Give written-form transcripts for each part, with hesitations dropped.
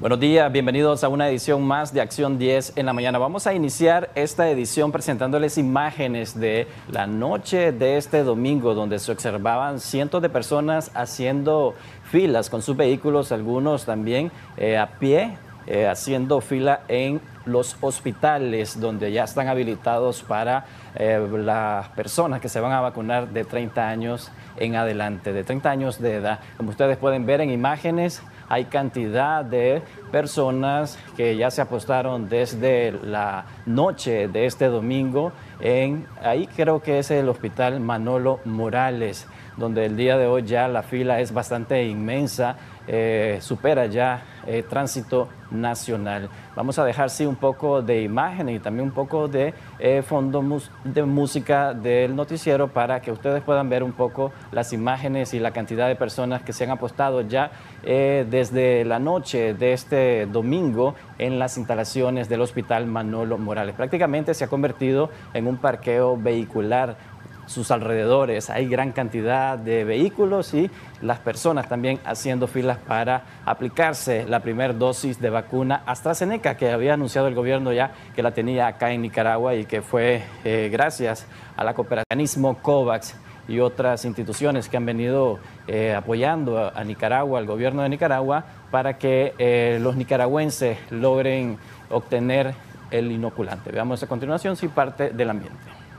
Buenos días, bienvenidos a una edición más de Acción 10 en la mañana. Vamos a iniciar esta edición presentándoles imágenes de la noche de este domingo, donde se observaban cientos de personas haciendo filas con sus vehículos, algunos también a pie, haciendo fila en los hospitales, donde ya están habilitados para las personas que se van a vacunar de 30 años en adelante, de 30 años de edad. Como ustedes pueden ver en imágenes, hay cantidad de personas que ya se apostaron desde la noche de este domingo ahí creo que es el Hospital Manolo Morales, donde el día de hoy ya la fila es bastante inmensa, supera ya tránsito nacional. Vamos a dejar sí un poco de imagen y también un poco de fondo de música del noticiero para que ustedes puedan ver un poco las imágenes y la cantidad de personas que se han apostado ya desde la noche de este domingo en las instalaciones del Hospital Manolo Morales. Prácticamente se ha convertido en un parqueo vehicular. Sus alrededores hay gran cantidad de vehículos y las personas también haciendo filas para aplicarse la primera dosis de vacuna AstraZeneca, que había anunciado el gobierno ya que la tenía acá en Nicaragua y que fue gracias a la cooperacionismo COVAX y otras instituciones que han venido apoyando a Nicaragua, al gobierno de Nicaragua, para que los nicaragüenses logren obtener el inoculante. Veamos a continuación si parte del ambiente.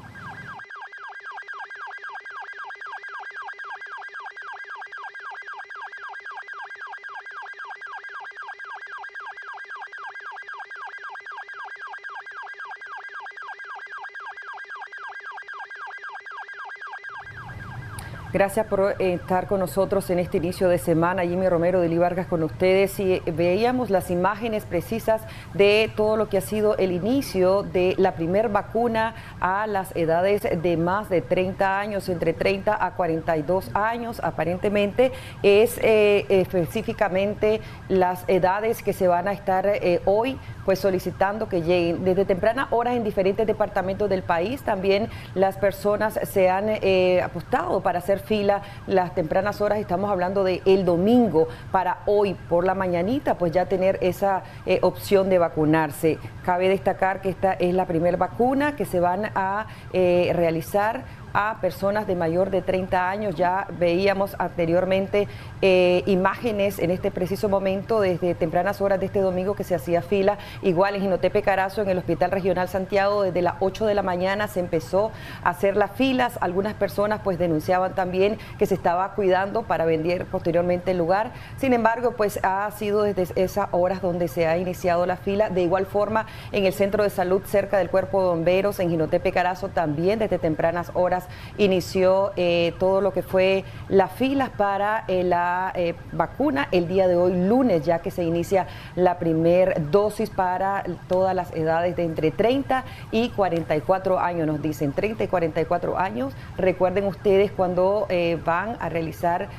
Gracias por estar con nosotros en este inicio de semana. Jimmy Romero de Lee Vargas con ustedes y veíamos las imágenes precisas de todo lo que ha sido el inicio de la primer vacuna a las edades de más de 30 años, entre 30 a 42 años. Aparentemente es específicamente las edades que se van a estar hoy pues solicitando que lleguen desde tempranas horas en diferentes departamentos del país. También las personas se han apostado para hacer fila las tempranas horas. Estamos hablando de el domingo para hoy por la mañanita, pues ya tener esa opción de vacunarse. Cabe destacar que esta es la primera vacuna que se van a realizar a personas de mayor de 30 años. Ya veíamos anteriormente imágenes en este preciso momento desde tempranas horas de este domingo que se hacía fila. Igual en Jinotepe Carazo, en el Hospital Regional Santiago, desde las 8 de la mañana se empezó a hacer las filas. Algunas personas pues denunciaban también que se estaba cuidando para vender posteriormente el lugar. Sin embargo, pues ha sido desde esas horas donde se ha iniciado la fila. De igual forma, en el centro de salud cerca del Cuerpo de Bomberos, en Jinotepe Carazo, también desde tempranas horas inició todo lo que fue las filas para la vacuna el día de hoy, lunes, ya que se inicia la primera dosis para todas las edades de entre 30 y 44 años, nos dicen 30 y 44 años. Recuerden ustedes cuando van a realizar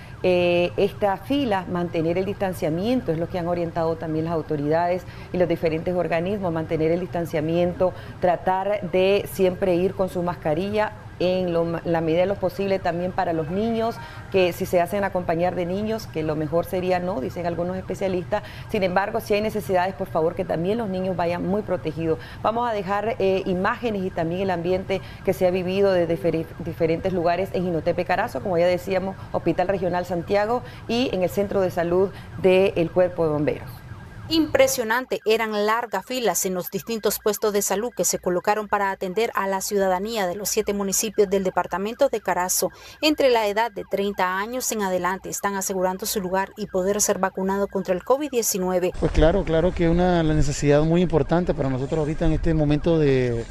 esta fila, mantener el distanciamiento, es lo que han orientado también las autoridades y los diferentes organismos, mantener el distanciamiento, tratar de siempre ir con su mascarilla en la medida de lo posible también para los niños, que si se hacen acompañar de niños, que lo mejor sería no, dicen algunos especialistas. Sin embargo, si hay necesidades, por favor, que también los niños vayan muy protegidos. Vamos a dejar imágenes y también el ambiente que se ha vivido de diferentes lugares en Jinotepe Carazo, como ya decíamos, Hospital Regional Santiago y en el Centro de Salud del Cuerpo de Bomberos. Impresionante, eran largas filas en los distintos puestos de salud que se colocaron para atender a la ciudadanía de los 7 municipios del departamento de Carazo. Entre la edad de 30 años en adelante están asegurando su lugar y poder ser vacunado contra el COVID-19. Pues claro que es la necesidad muy importante para nosotros ahorita en este momento de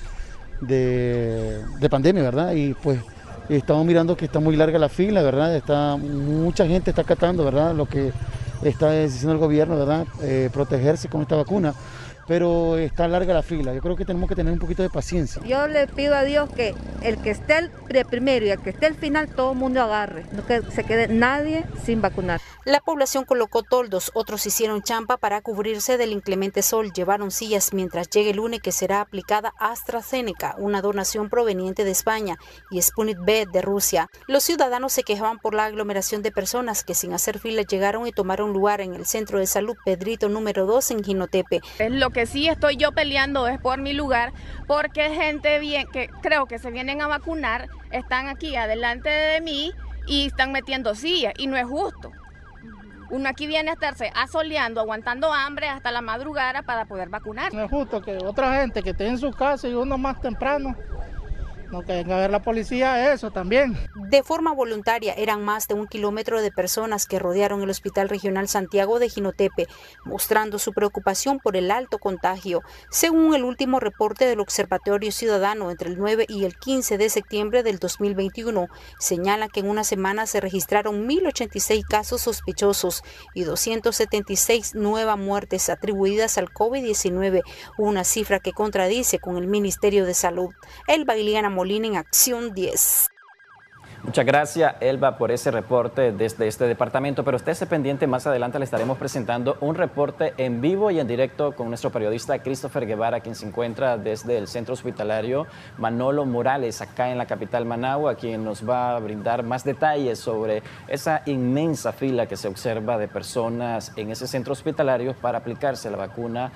pandemia, ¿verdad? Y pues estamos mirando que está muy larga la fila, ¿verdad? Mucha gente está acatando, ¿verdad? Lo que está diciendo el gobierno, ¿verdad? Protegerse con esta vacuna. pero está larga la fila. Yo creo que tenemos que tener un poquito de paciencia. Yo le pido a Dios que el que esté de primero y el que esté al final, todo el mundo agarre, no que se quede nadie sin vacunar. La población colocó toldos, otros hicieron champa para cubrirse del inclemente sol, llevaron sillas mientras llegue el lunes que será aplicada AstraZeneca, una donación proveniente de España, y Sputnik V de Rusia. Los ciudadanos se quejaban por la aglomeración de personas que sin hacer fila llegaron y tomaron lugar en el Centro de Salud Pedrito número 2 en Jinotepe. Es lo que sí estoy yo peleando es por mi lugar, porque gente bien que creo que se vienen a vacunar, están aquí adelante de mí y están metiendo sillas y no es justo. Uno aquí viene a estarse asoleando, aguantando hambre hasta la madrugada para poder vacunar. No es justo que otra gente que esté en su casa y uno más temprano, no que venga a ver la policía, eso también. De forma voluntaria eran más de 1 kilómetro de personas que rodearon el Hospital Regional Santiago de Jinotepe, mostrando su preocupación por el alto contagio. Según el último reporte del Observatorio Ciudadano entre el 9 y el 15 de septiembre del 2021, señala que en una semana se registraron 1.086 casos sospechosos y 276 nuevas muertes atribuidas al COVID-19, una cifra que contradice con el Ministerio de Salud. Elba Iliana Molina en Acción 10. Muchas gracias, Elba, por ese reporte desde este departamento, pero estése pendiente, más adelante le estaremos presentando un reporte en vivo y en directo con nuestro periodista Christopher Guevara, quien se encuentra desde el centro hospitalario Manolo Morales, acá en la capital Managua, quien nos va a brindar más detalles sobre esa inmensa fila que se observa de personas en ese centro hospitalario para aplicarse la vacuna.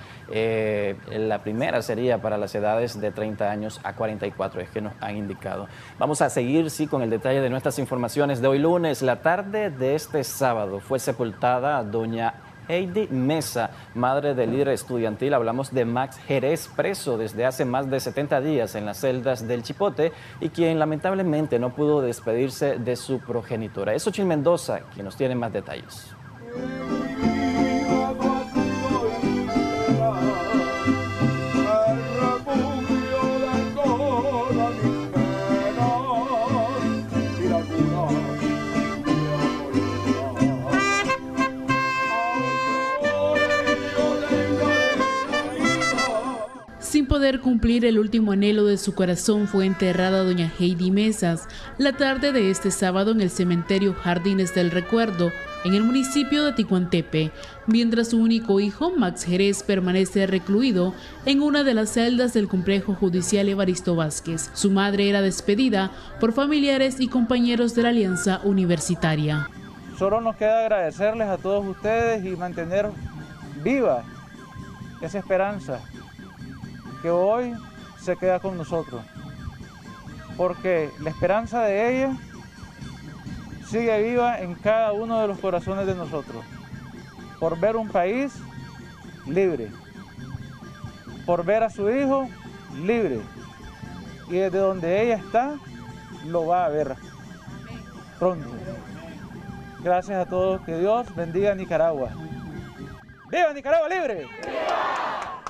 La primera sería para las edades de 30 años a 44, es que nos han indicado. Vamos a seguir, sí, con el detalle de nuestras informaciones de hoy lunes. La tarde de este sábado fue sepultada doña Heidi Mesa, madre del líder estudiantil. Hablamos de Max Jerez, preso desde hace más de 70 días en las celdas del Chipote y quien lamentablemente no pudo despedirse de su progenitora. Es Xochitl Mendoza quien nos tiene más detalles. Sin poder cumplir el último anhelo de su corazón, fue enterrada doña Heidi Mesas la tarde de este sábado en el cementerio Jardines del Recuerdo, en el municipio de Ticuantepe, mientras su único hijo, Max Jerez, permanece recluido en una de las celdas del complejo judicial Evaristo Vázquez. Su madre era despedida por familiares y compañeros de la Alianza Universitaria. Solo nos queda agradecerles a todos ustedes y mantener viva esa esperanza que hoy se queda con nosotros, porque la esperanza de ella sigue viva en cada uno de los corazones de nosotros, por ver un país libre, por ver a su hijo libre, y desde donde ella está, lo va a ver pronto. Gracias a todos, que Dios bendiga a Nicaragua. ¡Viva Nicaragua libre! ¡Viva!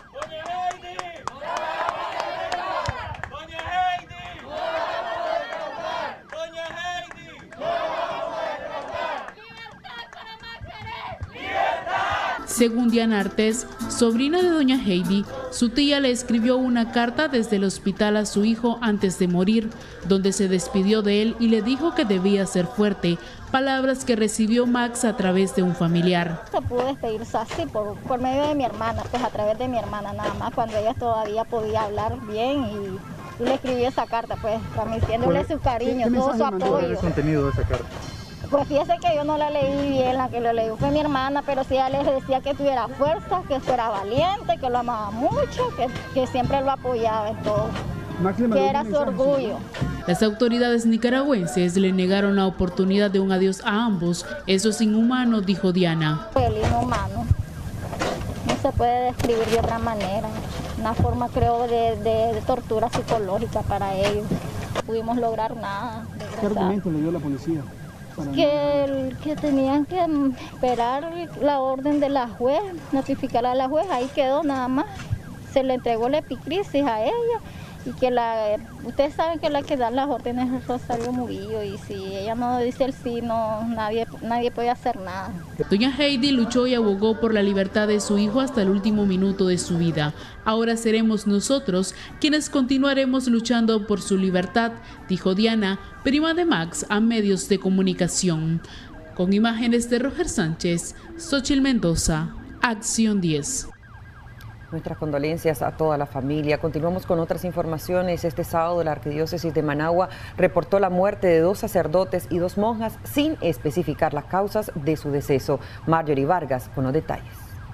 Según Diana Artés, sobrina de doña Heidi, su tía le escribió una carta desde el hospital a su hijo antes de morir, donde se despidió de él y le dijo que debía ser fuerte, palabras que recibió Max a través de un familiar. Se pudo despedirse así por medio de mi hermana, pues a través de mi hermana nada más, cuando ella todavía podía hablar bien y le escribió esa carta, pues transmitiéndole su cariño, todo su apoyo. ¿Qué contenido de esa carta? Pues fíjese que yo no la leí bien, la que lo leí fue mi hermana, pero sí ella le decía que tuviera fuerza, que fuera valiente, que lo amaba mucho, que siempre lo apoyaba en todo, que era su orgullo. Las autoridades nicaragüenses le negaron la oportunidad de un adiós a ambos. Eso es inhumano, dijo Diana. El inhumano no se puede describir de otra manera, una forma creo de tortura psicológica para ellos. No pudimos lograr nada. ¿Qué argumento le dio la policía? Que tenían que esperar la orden de la juez, notificar a la juez, ahí quedó nada más. Se le entregó la epicrisis a ella y que ustedes saben que la que da las órdenes es Rosario Murillo, y si ella no dice el sí, no, nadie puede hacer nada. Doña Heidi luchó y abogó por la libertad de su hijo hasta el último minuto de su vida. Ahora seremos nosotros quienes continuaremos luchando por su libertad, dijo Diana, prima de Max, a medios de comunicación. Con imágenes de Roger Sánchez, Xochitl Mendoza, Acción 10. Nuestras condolencias a toda la familia. Continuamos con otras informaciones. Este sábado la Arquidiócesis de Managua reportó la muerte de 2 sacerdotes y 2 monjas sin especificar las causas de su deceso. Marjorie Vargas con los detalles.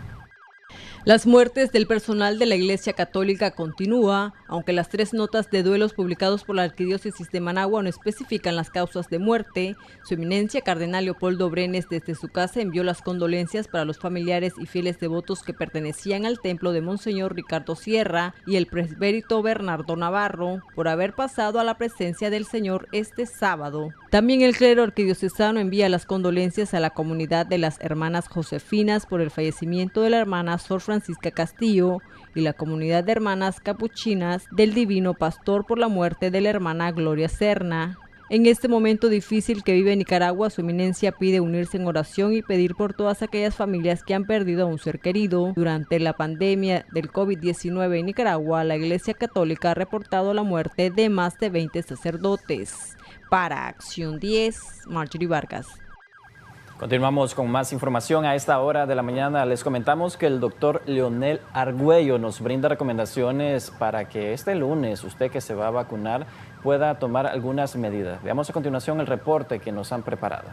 Las muertes del personal de la Iglesia Católica continúa, aunque las 3 notas de duelos publicados por la Arquidiócesis de Managua no especifican las causas de muerte. Su eminencia Cardenal Leopoldo Brenes desde su casa envió las condolencias para los familiares y fieles devotos que pertenecían al templo de Monseñor Ricardo Sierra y el presbítero Bernardo Navarro por haber pasado a la presencia del Señor este sábado. También el clero arquidiocesano envía las condolencias a la comunidad de las hermanas Josefinas por el fallecimiento de la hermana Sor Francisca Castillo y la comunidad de hermanas capuchinas del Divino Pastor por la muerte de la hermana Gloria Serna. En este momento difícil que vive Nicaragua, su eminencia pide unirse en oración y pedir por todas aquellas familias que han perdido a un ser querido. Durante la pandemia del COVID-19 en Nicaragua, la Iglesia Católica ha reportado la muerte de más de 20 sacerdotes. Para Acción 10, Marjorie Vargas. Continuamos con más información. A esta hora de la mañana les comentamos que el doctor Leonel Argüello nos brinda recomendaciones para que este lunes usted que se va a vacunar pueda tomar algunas medidas. Veamos a continuación el reporte que nos han preparado.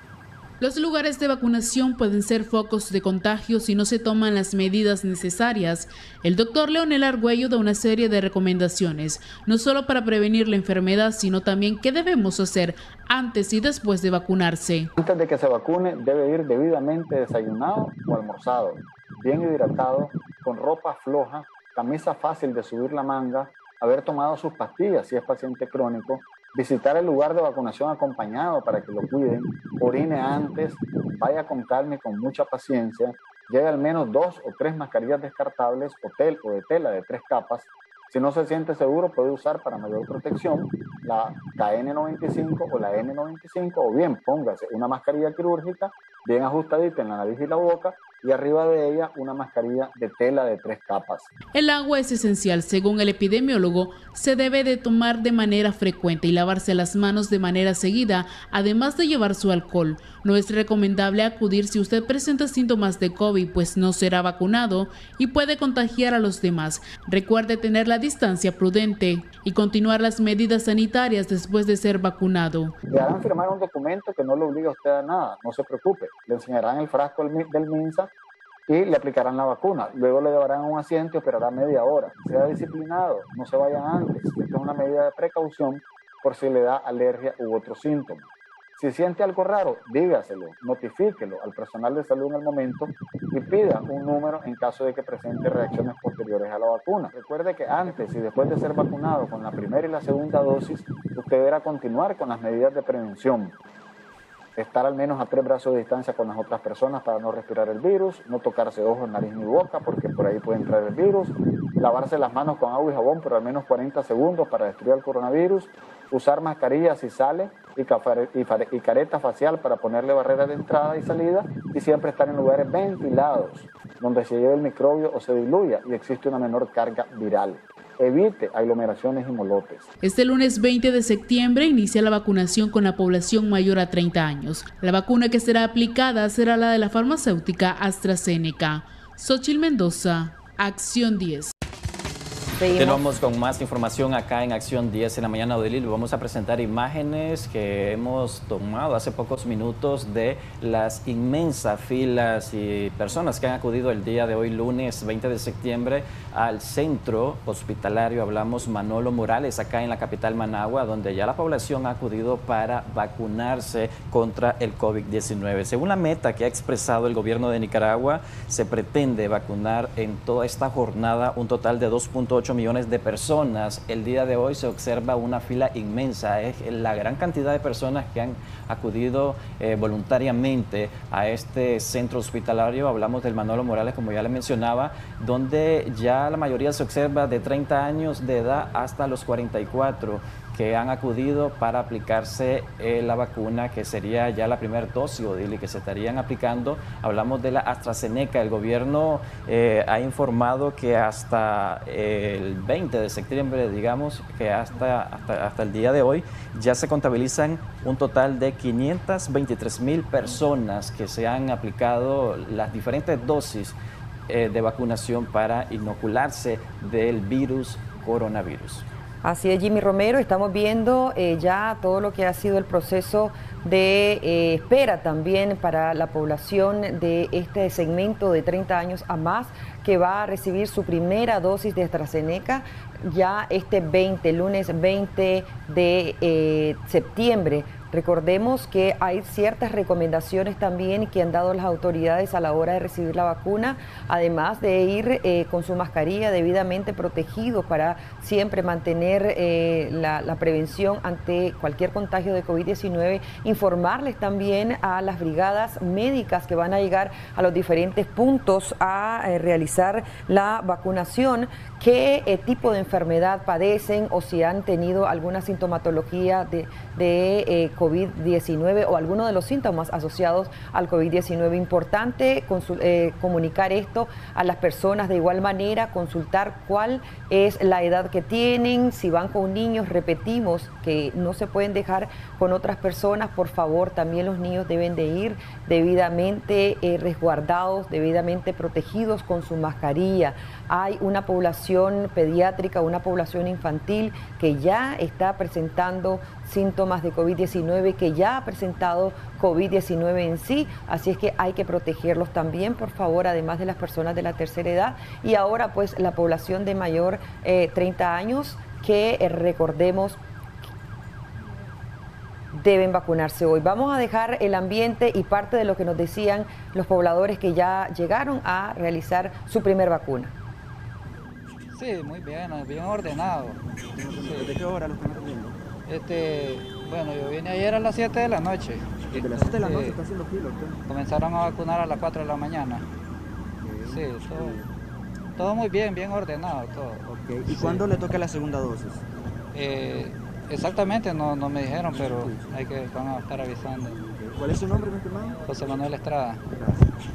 Los lugares de vacunación pueden ser focos de contagio si no se toman las medidas necesarias. El doctor Leonel Argüello da una serie de recomendaciones, no solo para prevenir la enfermedad, sino también qué debemos hacer antes y después de vacunarse. Antes de que se vacune debe ir debidamente desayunado o almorzado, bien hidratado, con ropa floja, camisa fácil de subir la manga, haber tomado sus pastillas si es paciente crónico, visitar el lugar de vacunación acompañado para que lo cuiden, orine antes, vaya con calma y con mucha paciencia, lleve al menos 2 o 3 mascarillas descartables o de tela de 3 capas. Si no se siente seguro, puede usar para mayor protección la KN95 o la N95, o bien póngase una mascarilla quirúrgica bien ajustadita en la nariz y la boca, y arriba de ella una mascarilla de tela de 3 capas. El agua es esencial. Según el epidemiólogo, se debe de tomar de manera frecuente y lavarse las manos de manera seguida, además de llevar su alcohol. No es recomendable acudir si usted presenta síntomas de COVID, pues no será vacunado y puede contagiar a los demás. Recuerde tener la distancia prudente y continuar las medidas sanitarias después de ser vacunado. Le harán firmar un documento que no le obliga a usted a nada, no se preocupe. Le enseñarán el frasco del MINSA y le aplicarán la vacuna. Luego le darán un asiento y esperará media hora. Sea disciplinado, no se vaya antes. Esta es una medida de precaución por si le da alergia u otro síntoma. Si siente algo raro, dígaselo, notifíquelo al personal de salud en el momento y pida un número en caso de que presente reacciones posteriores a la vacuna. Recuerde que antes y después de ser vacunado con la primera y la segunda dosis, usted deberá continuar con las medidas de prevención. Estar al menos a 3 brazos de distancia con las otras personas para no respirar el virus, no tocarse ojos, nariz ni boca porque por ahí puede entrar el virus, lavarse las manos con agua y jabón por al menos 40 segundos para destruir el coronavirus, usar mascarilla si sale y careta facial para ponerle barreras de entrada y salida, y siempre estar en lugares ventilados donde se lleve el microbio o se diluya y existe una menor carga viral. Evite aglomeraciones y molotes. Este lunes 20 de septiembre inicia la vacunación con la población mayor a 30 años. La vacuna que será aplicada será la de la farmacéutica AstraZeneca. Xochitl Mendoza, Acción 10. Continuamos con más información acá en Acción 10 en la mañana de Lili. Vamos a presentar imágenes que hemos tomado hace pocos minutos de las inmensas filas y personas que han acudido el día de hoy, lunes 20 de septiembre, al centro hospitalario, hablamos Manolo Morales, acá en la capital Managua, donde ya la población ha acudido para vacunarse contra el COVID-19. Según la meta que ha expresado el gobierno de Nicaragua, se pretende vacunar en toda esta jornada un total de 2.8 1.8 millones de personas. El día de hoy se observa una fila inmensa. Es la gran cantidad de personas que han acudido voluntariamente a este centro hospitalario. Hablamos del Manolo Morales, como ya le mencionaba, donde ya la mayoría se observa de 30 años de edad hasta los 44, que han acudido para aplicarse la vacuna, que sería ya la primera dosis, Odile, que se estarían aplicando. Hablamos de la AstraZeneca. El gobierno ha informado que hasta el 20 de septiembre, digamos, que hasta el día de hoy, ya se contabilizan un total de 523,000 personas que se han aplicado las diferentes dosis de vacunación para inocularse del virus coronavirus. Así es, Jimmy Romero, estamos viendo ya todo lo que ha sido el proceso de espera también para la población de este segmento de 30 años a más, que va a recibir su primera dosis de AstraZeneca ya lunes 20 de septiembre. Recordemos que hay ciertas recomendaciones también que han dado las autoridades a la hora de recibir la vacuna, además de ir con su mascarilla debidamente protegido para siempre mantener la prevención ante cualquier contagio de COVID-19. Informarles también a las brigadas médicas que van a llegar a los diferentes puntos a realizar la vacunación, qué tipo de enfermedad padecen o si han tenido alguna sintomatología de COVID-19 o alguno de los síntomas asociados al COVID-19. Importante comunicar esto a las personas de igual manera, consultar cuál es la edad que tienen, si van con niños, repetimos que no se pueden dejar con otras personas, por favor, también los niños deben de ir debidamente resguardados, debidamente protegidos con su mascarilla. Hay una población pediátrica, una población infantil que ya está presentando síntomas de COVID-19, que ya ha presentado COVID-19 en sí, así es que hay que protegerlos también, por favor, además de las personas de la tercera edad. Y ahora pues la población de mayor 30 años que recordemos deben vacunarse hoy. Vamos a dejar el ambiente y parte de lo que nos decían los pobladores que ya llegaron a realizar su primer vacuna. Sí, muy bien, bien ordenado. ¿De qué hora los están atendiendo? Bueno, yo vine ayer a las 7 de la noche. ¿De las 7 de la noche está haciendo fila usted? Comenzaron a vacunar a las 4 de la mañana. Sí, todo muy bien, bien ordenado, todo. Okay. ¿Y cuándo le toca la segunda dosis? Exactamente, no me dijeron, pero van a estar avisando. ¿Cuál es su nombre, mi estimado? José Manuel Estrada. Gracias.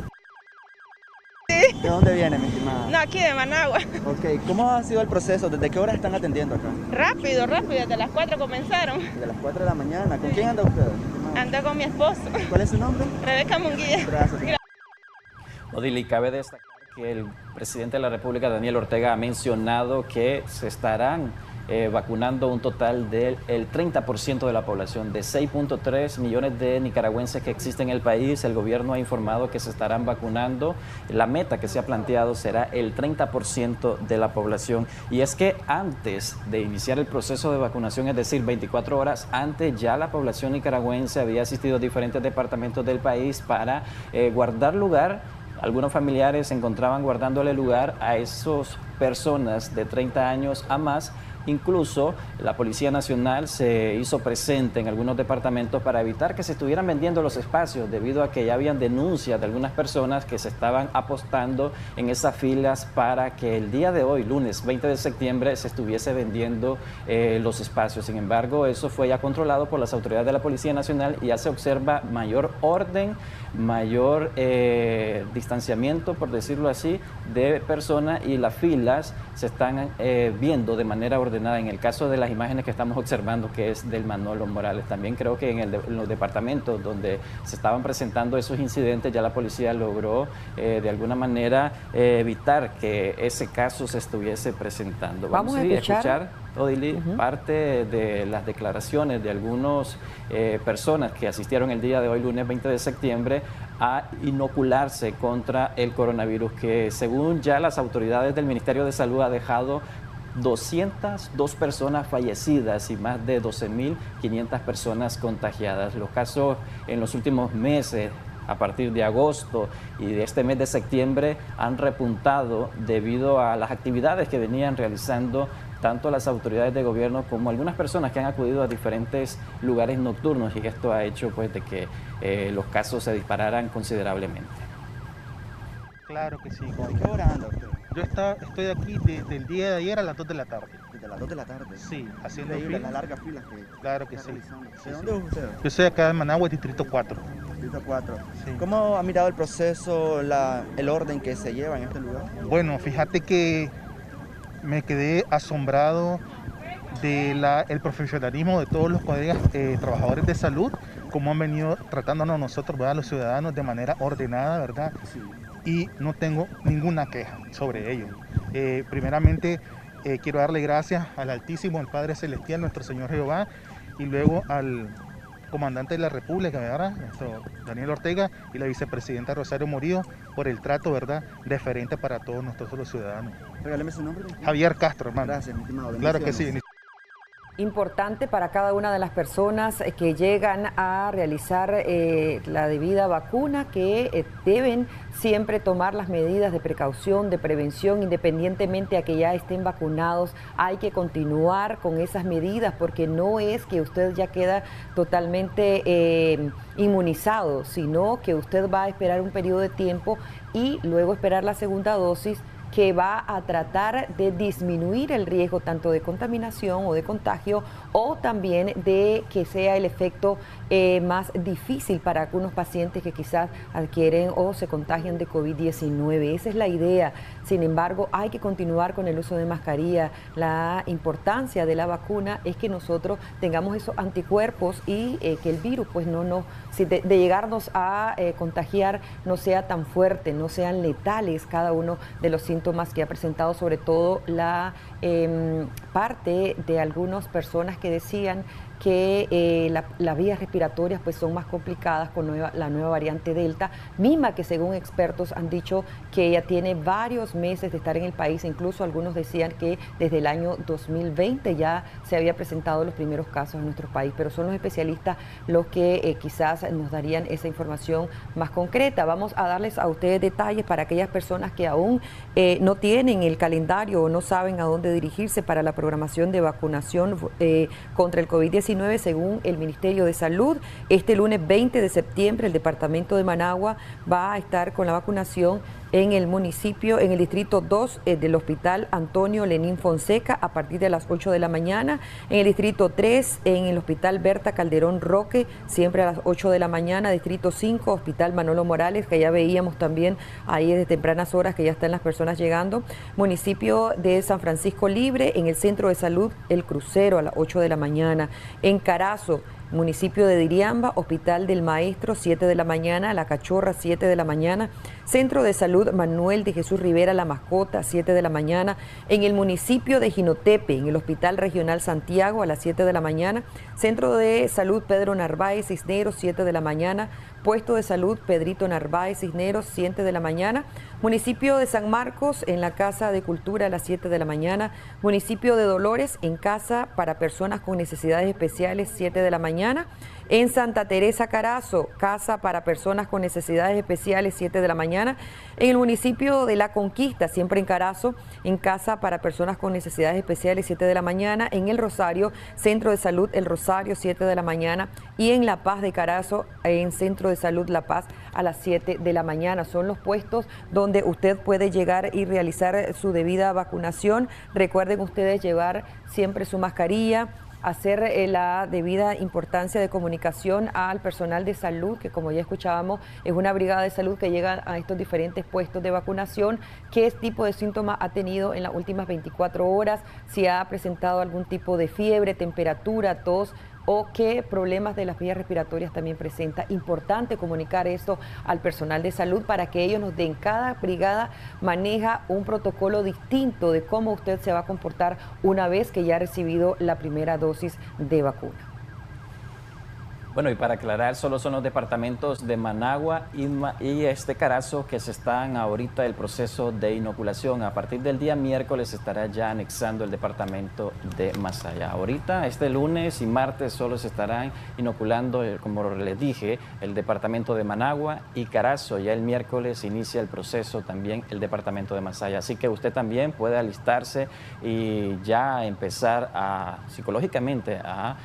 ¿De dónde viene, mi estimada? No, aquí de Managua. Ok, ¿cómo ha sido el proceso? ¿Desde qué hora están atendiendo acá? Rápido, desde las 4 comenzaron. Desde las 4 de la mañana. ¿Con quién anda usted? Ando con mi esposo. ¿Cuál es su nombre? Rebeca Munguía. Gracias. Odile, cabe destacar que el presidente de la República, Daniel Ortega, ha mencionado que se estarán vacunando un total del 30% de la población, de 6.3 millones de nicaragüenses que existen en el país. El gobierno ha informado que se estarán vacunando. La meta que se ha planteado será el 30% de la población. Y es que antes de iniciar el proceso de vacunación, es decir, 24 horas antes, ya la población nicaragüense había asistido a diferentes departamentos del país para guardar lugar. Algunos familiares se encontraban guardándole lugar a esas personas de 30 años a más. Incluso la Policía Nacional se hizo presente en algunos departamentos para evitar que se estuvieran vendiendo los espacios, debido a que ya habían denuncias de algunas personas que se estaban apostando en esas filas para que el día de hoy, lunes 20 de septiembre, se estuviese vendiendo los espacios. Sin embargo, eso fue ya controlado por las autoridades de la Policía Nacional y ya se observa mayor orden, mayor distanciamiento, por decirlo así, de personas, y las filas se están viendo de manera ordenada. En el caso de las imágenes que estamos observando, que es del Manolo Morales, también creo que en los departamentos donde se estaban presentando esos incidentes, ya la policía logró de alguna manera evitar que ese caso se estuviese presentando. Vamos a escuchar, Odile, parte de las declaraciones de algunas personas que asistieron el día de hoy, lunes 20 de septiembre, a inocularse contra el coronavirus, que según ya las autoridades del Ministerio de Salud ha dejado 202 personas fallecidas y más de 12.500 personas contagiadas. Los casos en los últimos meses a partir de agosto y de este mes de septiembre han repuntado debido a las actividades que venían realizando tanto las autoridades de gobierno como algunas personas que han acudido a diferentes lugares nocturnos, y esto ha hecho pues de que los casos se dispararan considerablemente. Claro que sí. ¿Con qué hora anda usted? Yo estoy aquí desde el día de ayer a las 2 de la tarde. ¿Desde las 2 de la tarde? Sí, haciendo filas. Las largas filas que claro que sí. ¿De dónde es usted? Yo soy acá en Managua, Distrito 4. Distrito 4. Sí. ¿Cómo ha mirado el proceso, el orden que se lleva en este lugar? Bueno, fíjate que me quedé asombrado del profesionalismo de todos los colegas trabajadores de salud, cómo han venido tratándonos nosotros, ¿verdad?, los ciudadanos de manera ordenada, ¿verdad? Sí. Y no tengo ninguna queja sobre ello. Primeramente, quiero darle gracias al Altísimo, al Padre Celestial, nuestro Señor Jehová, y luego al comandante de la República, ¿verdad?, Daniel Ortega, y la vicepresidenta Rosario Murillo, por el trato, ¿verdad?, deferente para todos nosotros los ciudadanos. Regáleme su nombre. Javier Castro, hermano. Gracias, mi estimado. Claro que sí. Importante para cada una de las personas que llegan a realizar la debida vacuna, que deben siempre tomar las medidas de precaución, de prevención, independientemente a que ya estén vacunados. Hay que continuar con esas medidas porque no es que usted ya queda totalmente inmunizado, sino que usted va a esperar un periodo de tiempo y luego esperar la segunda dosis, que va a tratar de disminuir el riesgo tanto de contaminación o de contagio, o también de que sea el efecto más difícil para algunos pacientes que quizás adquieren o se contagian de COVID-19. Esa es la idea. Sin embargo, hay que continuar con el uso de mascarilla. La importancia de la vacuna es que nosotros tengamos esos anticuerpos y que el virus, pues de llegarnos a contagiar, no sea tan fuerte, no sean letales cada uno de los síntomas que ha presentado, sobre todo la parte de algunas personas que decían que las vías respiratorias pues son más complicadas con la nueva variante Delta, misma que según expertos han dicho que ella tiene varios meses de estar en el país. Incluso algunos decían que desde el año 2020 ya se había presentado los primeros casos en nuestro país, pero son los especialistas los que quizás nos darían esa información más concreta. Vamos a darles a ustedes detalles para aquellas personas que aún no tienen el calendario o no saben a dónde dirigirse para la programación de vacunación contra el COVID-19. Según el Ministerio de Salud, este lunes 20 de septiembre el departamento de Managua va a estar con la vacunación en el municipio, en el distrito 2 del Hospital Antonio Lenín Fonseca a partir de las 8 de la mañana, en el distrito 3 en el Hospital Berta Calderón Roque siempre a las 8 de la mañana, distrito 5 Hospital Manolo Morales, que ya veíamos también ahí desde tempranas horas que ya están las personas llegando, municipio de San Francisco Libre, en el Centro de Salud El Crucero a las 8 de la mañana, en Carazo, municipio de Diriamba, Hospital del Maestro, 7 de la mañana, La Cachorra, 7 de la mañana, Centro de Salud Manuel de Jesús Rivera, La Mascota, 7 de la mañana, en el municipio de Jinotepe, en el Hospital Regional Santiago, a las 7 de la mañana, Centro de Salud Pedro Narváez Cisneros, 7 de la mañana, Puesto de Salud Pedrito Narváez Cisneros, 7 de la mañana, municipio de San Marcos, en la Casa de Cultura a las 7 de la mañana, municipio de Dolores, en Casa para Personas con Necesidades Especiales, 7 de la mañana, en Santa Teresa Carazo, Casa para Personas con Necesidades Especiales, 7 de la mañana, en el municipio de La Conquista, siempre en Carazo, en Casa para Personas con Necesidades Especiales, 7 de la mañana, en El Rosario, Centro de Salud El Rosario, 7 de la mañana, y en La Paz de Carazo, en Centro de Salud La Paz, a las 7 de la mañana. Son los puestos donde usted puede llegar y realizar su debida vacunación. Recuerden ustedes llevar siempre su mascarilla, hacer la debida importancia de comunicación al personal de salud, que como ya escuchábamos, es una brigada de salud que llega a estos diferentes puestos de vacunación. ¿Qué tipo de síntomas ha tenido en las últimas 24 horas? Si ha presentado algún tipo de fiebre, temperatura, tos, o qué problemas de las vías respiratorias también presenta. Importante comunicar esto al personal de salud para que ellos nos den. Cada brigada maneja un protocolo distinto de cómo usted se va a comportar una vez que ya ha recibido la primera dosis de vacuna. Bueno, y para aclarar, solo son los departamentos de Managua y Carazo que se están ahorita el proceso de inoculación. A partir del día miércoles estará ya anexando el departamento de Masaya. Ahorita, este lunes y martes, solo se estarán inoculando, como les dije, el departamento de Managua y Carazo. Ya el miércoles inicia el proceso también el departamento de Masaya. Así que usted también puede alistarse y ya empezar psicológicamente a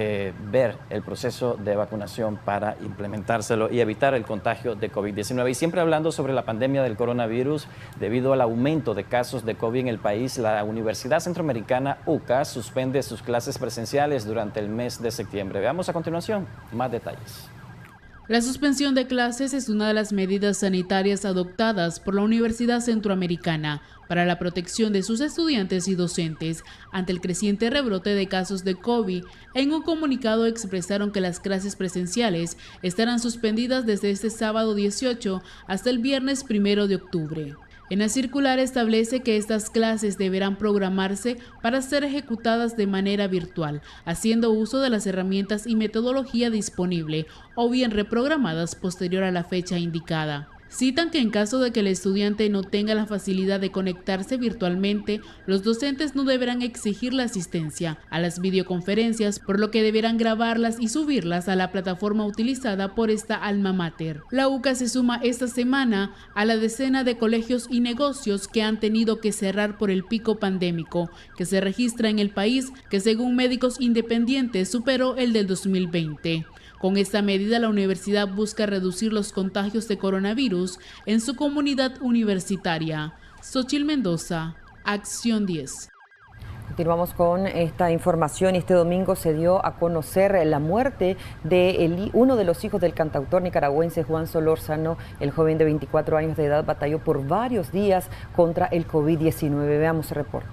ver el proceso de vacunación para implementárselo y evitar el contagio de COVID-19. Y siempre hablando sobre la pandemia del coronavirus, debido al aumento de casos de COVID en el país, la Universidad Centroamericana UCA suspende sus clases presenciales durante el mes de septiembre. Veamos a continuación más detalles. La suspensión de clases es una de las medidas sanitarias adoptadas por la Universidad Centroamericana para la protección de sus estudiantes y docentes ante el creciente rebrote de casos de COVID. En un comunicado expresaron que las clases presenciales estarán suspendidas desde este sábado 18 hasta el viernes 1 de octubre. En la circular establece que estas clases deberán programarse para ser ejecutadas de manera virtual, haciendo uso de las herramientas y metodología disponible o bien reprogramadas posterior a la fecha indicada. Citan que en caso de que el estudiante no tenga la facilidad de conectarse virtualmente, los docentes no deberán exigir la asistencia a las videoconferencias, por lo que deberán grabarlas y subirlas a la plataforma utilizada por esta alma mater. La UCA se suma esta semana a la decena de colegios y negocios que han tenido que cerrar por el pico pandémico que se registra en el país, que según médicos independientes superó el del 2020. Con esta medida, la universidad busca reducir los contagios de coronavirus en su comunidad universitaria. Xochitl Mendoza, Acción 10. Continuamos con esta información. Este domingo se dio a conocer la muerte de uno de los hijos del cantautor nicaragüense Juan Solórzano. El joven de 24 años de edad batalló por varios días contra el COVID-19. Veamos el reporte.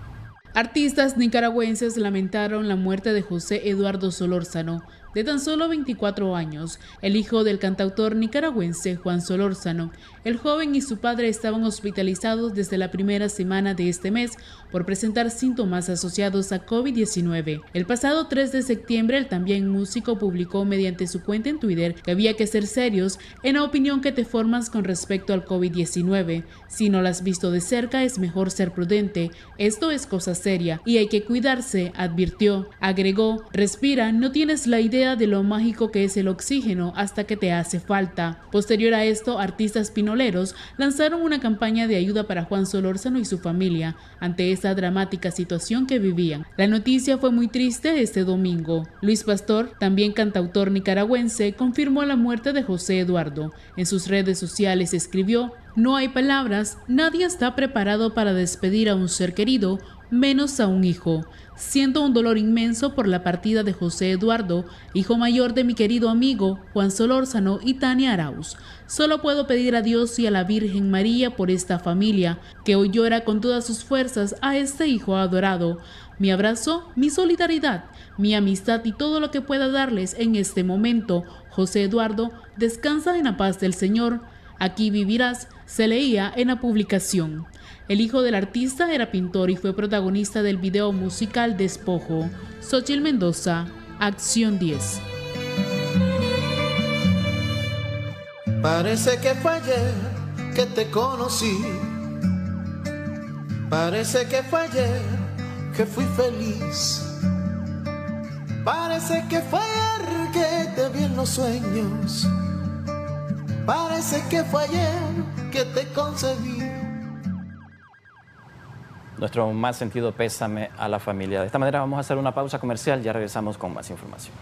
Artistas nicaragüenses lamentaron la muerte de José Eduardo Solórzano, de tan solo 24 años, el hijo del cantautor nicaragüense Juan Solórzano. El joven y su padre estaban hospitalizados desde la primera semana de este mes por presentar síntomas asociados a COVID-19. El pasado 3 de septiembre, el también músico publicó mediante su cuenta en Twitter que había que ser serios en la opinión que te formas con respecto al COVID-19. Si no lo has visto de cerca, es mejor ser prudente. Esto es cosa seria y hay que cuidarse, advirtió. Agregó, respira, no tienes la idea de lo mágico que es el oxígeno hasta que te hace falta. Posterior a esto, artistas pinoleros lanzaron una campaña de ayuda para Juan Solórzano y su familia ante esta dramática situación que vivían. La noticia fue muy triste este domingo. Luis Pastor, también cantautor nicaragüense, confirmó la muerte de José Eduardo. En sus redes sociales escribió: "No hay palabras, nadie está preparado para despedir a un ser querido, menos a un hijo. Siento un dolor inmenso por la partida de José Eduardo, hijo mayor de mi querido amigo Juan Solórzano y Tania Arauz. Solo puedo pedir a Dios y a la Virgen María por esta familia, que hoy llora con todas sus fuerzas a este hijo adorado. Mi abrazo, mi solidaridad, mi amistad y todo lo que pueda darles en este momento. José Eduardo, descansa en la paz del Señor. Aquí vivirás", se leía en la publicación. El hijo del artista era pintor y fue protagonista del video musical Despojo. Xochitl Mendoza, Acción 10. Parece que fue ayer que te conocí. Parece que fue ayer que fui feliz. Parece que fue ayer que te vi en los sueños. Parece que fue ayer que te concebí. Nuestro más sentido pésame a la familia. De esta manera vamos a hacer una pausa comercial, ya regresamos con más información.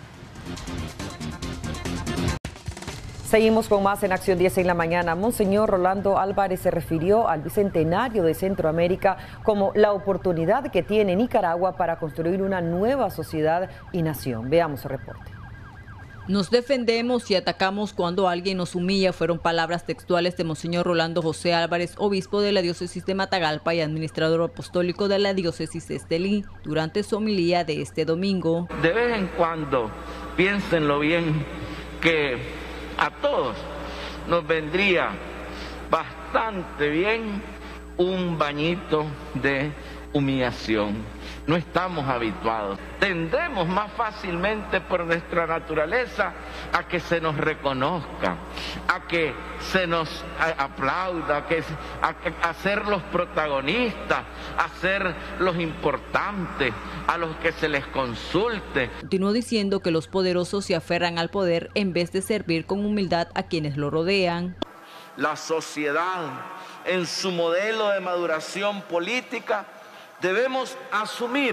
Seguimos con más en Acción 10 en la mañana. Monseñor Rolando Álvarez se refirió al bicentenario de Centroamérica como la oportunidad que tiene Nicaragua para construir una nueva sociedad y nación. Veamos el reporte. Nos defendemos y atacamos cuando alguien nos humilla, fueron palabras textuales de Monseñor Rolando José Álvarez, obispo de la diócesis de Matagalpa y administrador apostólico de la diócesis de Estelí, durante su homilía de este domingo. De vez en cuando, piénsenlo bien, que a todos nos vendría bastante bien un bañito de humillación. No estamos habituados. Tendemos más fácilmente por nuestra naturaleza a que se nos reconozca, a que se nos aplauda, a ser los protagonistas, a ser los importantes, a los que se les consulte. Continuó diciendo que los poderosos se aferran al poder en vez de servir con humildad a quienes lo rodean. La sociedad, en su modelo de maduración política, debemos asumir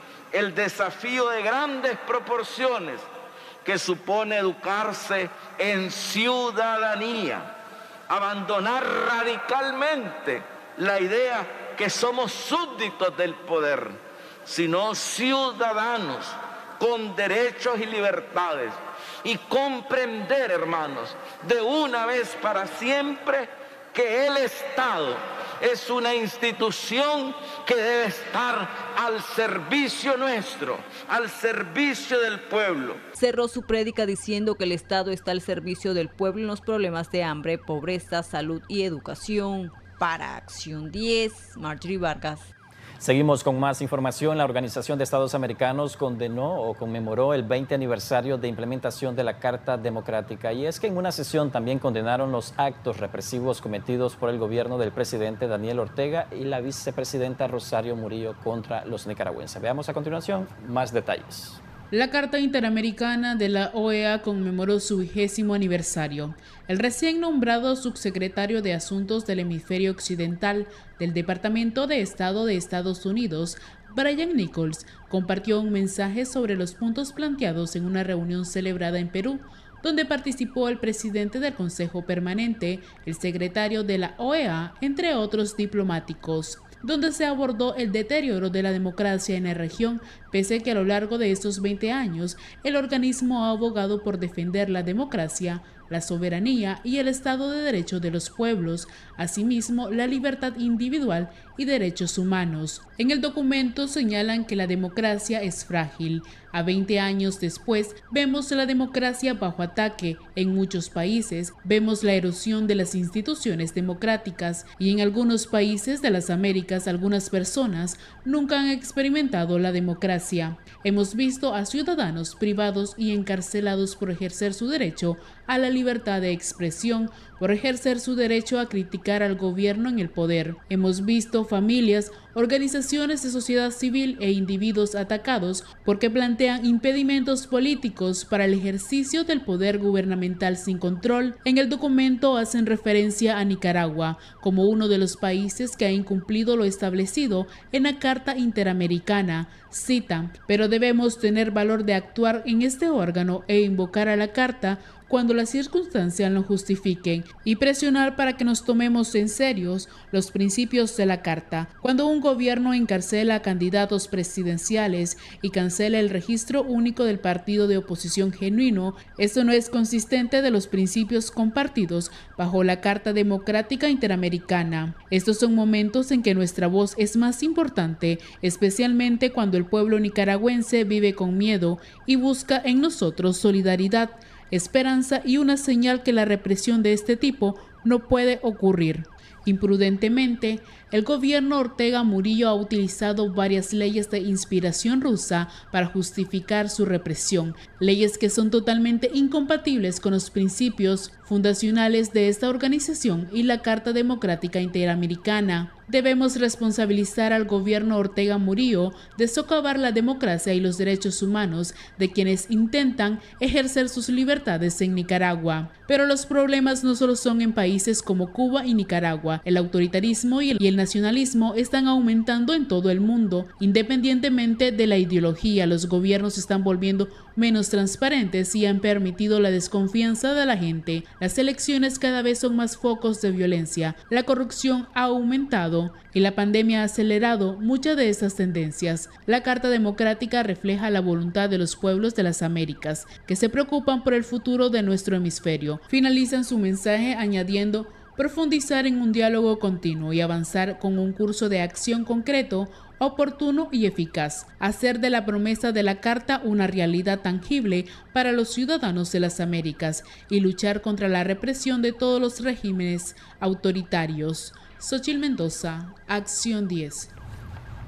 el desafío de grandes proporciones que supone educarse en ciudadanía, abandonar radicalmente la idea que somos súbditos del poder, sino ciudadanos con derechos y libertades, y comprender, hermanos, de una vez para siempre que el Estado es una institución que debe estar al servicio nuestro, al servicio del pueblo. Cerró su prédica diciendo que el Estado está al servicio del pueblo en los problemas de hambre, pobreza, salud y educación. Para Acción 10, Marjorie Vargas. Seguimos con más información. La Organización de Estados Americanos condenó o conmemoró el 20 aniversario de implementación de la Carta Democrática. Y es que en una sesión también condenaron los actos represivos cometidos por el gobierno del presidente Daniel Ortega y la vicepresidenta Rosario Murillo contra los nicaragüenses. Veamos a continuación más detalles. La Carta Interamericana de la OEA conmemoró su 20º aniversario. El recién nombrado subsecretario de Asuntos del Hemisferio Occidental del Departamento de Estado de Estados Unidos, Brian Nichols, compartió un mensaje sobre los puntos planteados en una reunión celebrada en Perú, donde participó el presidente del Consejo Permanente, el secretario de la OEA, entre otros diplomáticos, donde se abordó el deterioro de la democracia en la región, pese a que a lo largo de estos 20 años el organismo ha abogado por defender la democracia, la soberanía y el Estado de Derecho de los pueblos, asimismo la libertad individual y derechos humanos. En el documento señalan que la democracia es frágil. A 20 años después, vemos la democracia bajo ataque. En muchos países, vemos la erosión de las instituciones democráticas y en algunos países de las Américas, algunas personas nunca han experimentado la democracia. Hemos visto a ciudadanos privados y encarcelados por ejercer su derecho a la libertad de expresión, por ejercer su derecho a criticar al gobierno en el poder. Hemos visto familias, organizaciones de sociedad civil e individuos atacados porque plantean impedimentos políticos para el ejercicio del poder gubernamental sin control. En el documento hacen referencia a Nicaragua como uno de los países que ha incumplido lo establecido en la Carta Interamericana. Citan, pero debemos tener valor de actuar en este órgano e invocar a la Carta cuando las circunstancias lo justifiquen y presionar para que nos tomemos en serio los principios de la Carta. Cuando un gobierno encarcela a candidatos presidenciales y cancela el registro único del partido de oposición genuino, esto no es consistente de los principios compartidos bajo la Carta Democrática Interamericana. Estos son momentos en que nuestra voz es más importante, especialmente cuando el pueblo nicaragüense vive con miedo y busca en nosotros solidaridad, esperanza y una señal que la represión de este tipo no puede ocurrir. Imprudentemente, el gobierno Ortega Murillo ha utilizado varias leyes de inspiración rusa para justificar su represión, leyes que son totalmente incompatibles con los principios fundacionales de esta organización y la Carta Democrática Interamericana. Debemos responsabilizar al gobierno Ortega Murillo de socavar la democracia y los derechos humanos de quienes intentan ejercer sus libertades en Nicaragua. Pero los problemas no solo son en países como Cuba y Nicaragua. El autoritarismo y el nacionalismo están aumentando en todo el mundo. Independientemente de la ideología, los gobiernos se están volviendo menos transparentes y han permitido la desconfianza de la gente. Las elecciones cada vez son más focos de violencia. La corrupción ha aumentado y la pandemia ha acelerado muchas de esas tendencias. La Carta Democrática refleja la voluntad de los pueblos de las Américas, que se preocupan por el futuro de nuestro hemisferio. Finalizan su mensaje añadiendo: profundizar en un diálogo continuo y avanzar con un curso de acción concreto, oportuno y eficaz, hacer de la promesa de la Carta una realidad tangible para los ciudadanos de las Américas y luchar contra la represión de todos los regímenes autoritarios. Xochitl Mendoza, Acción 10.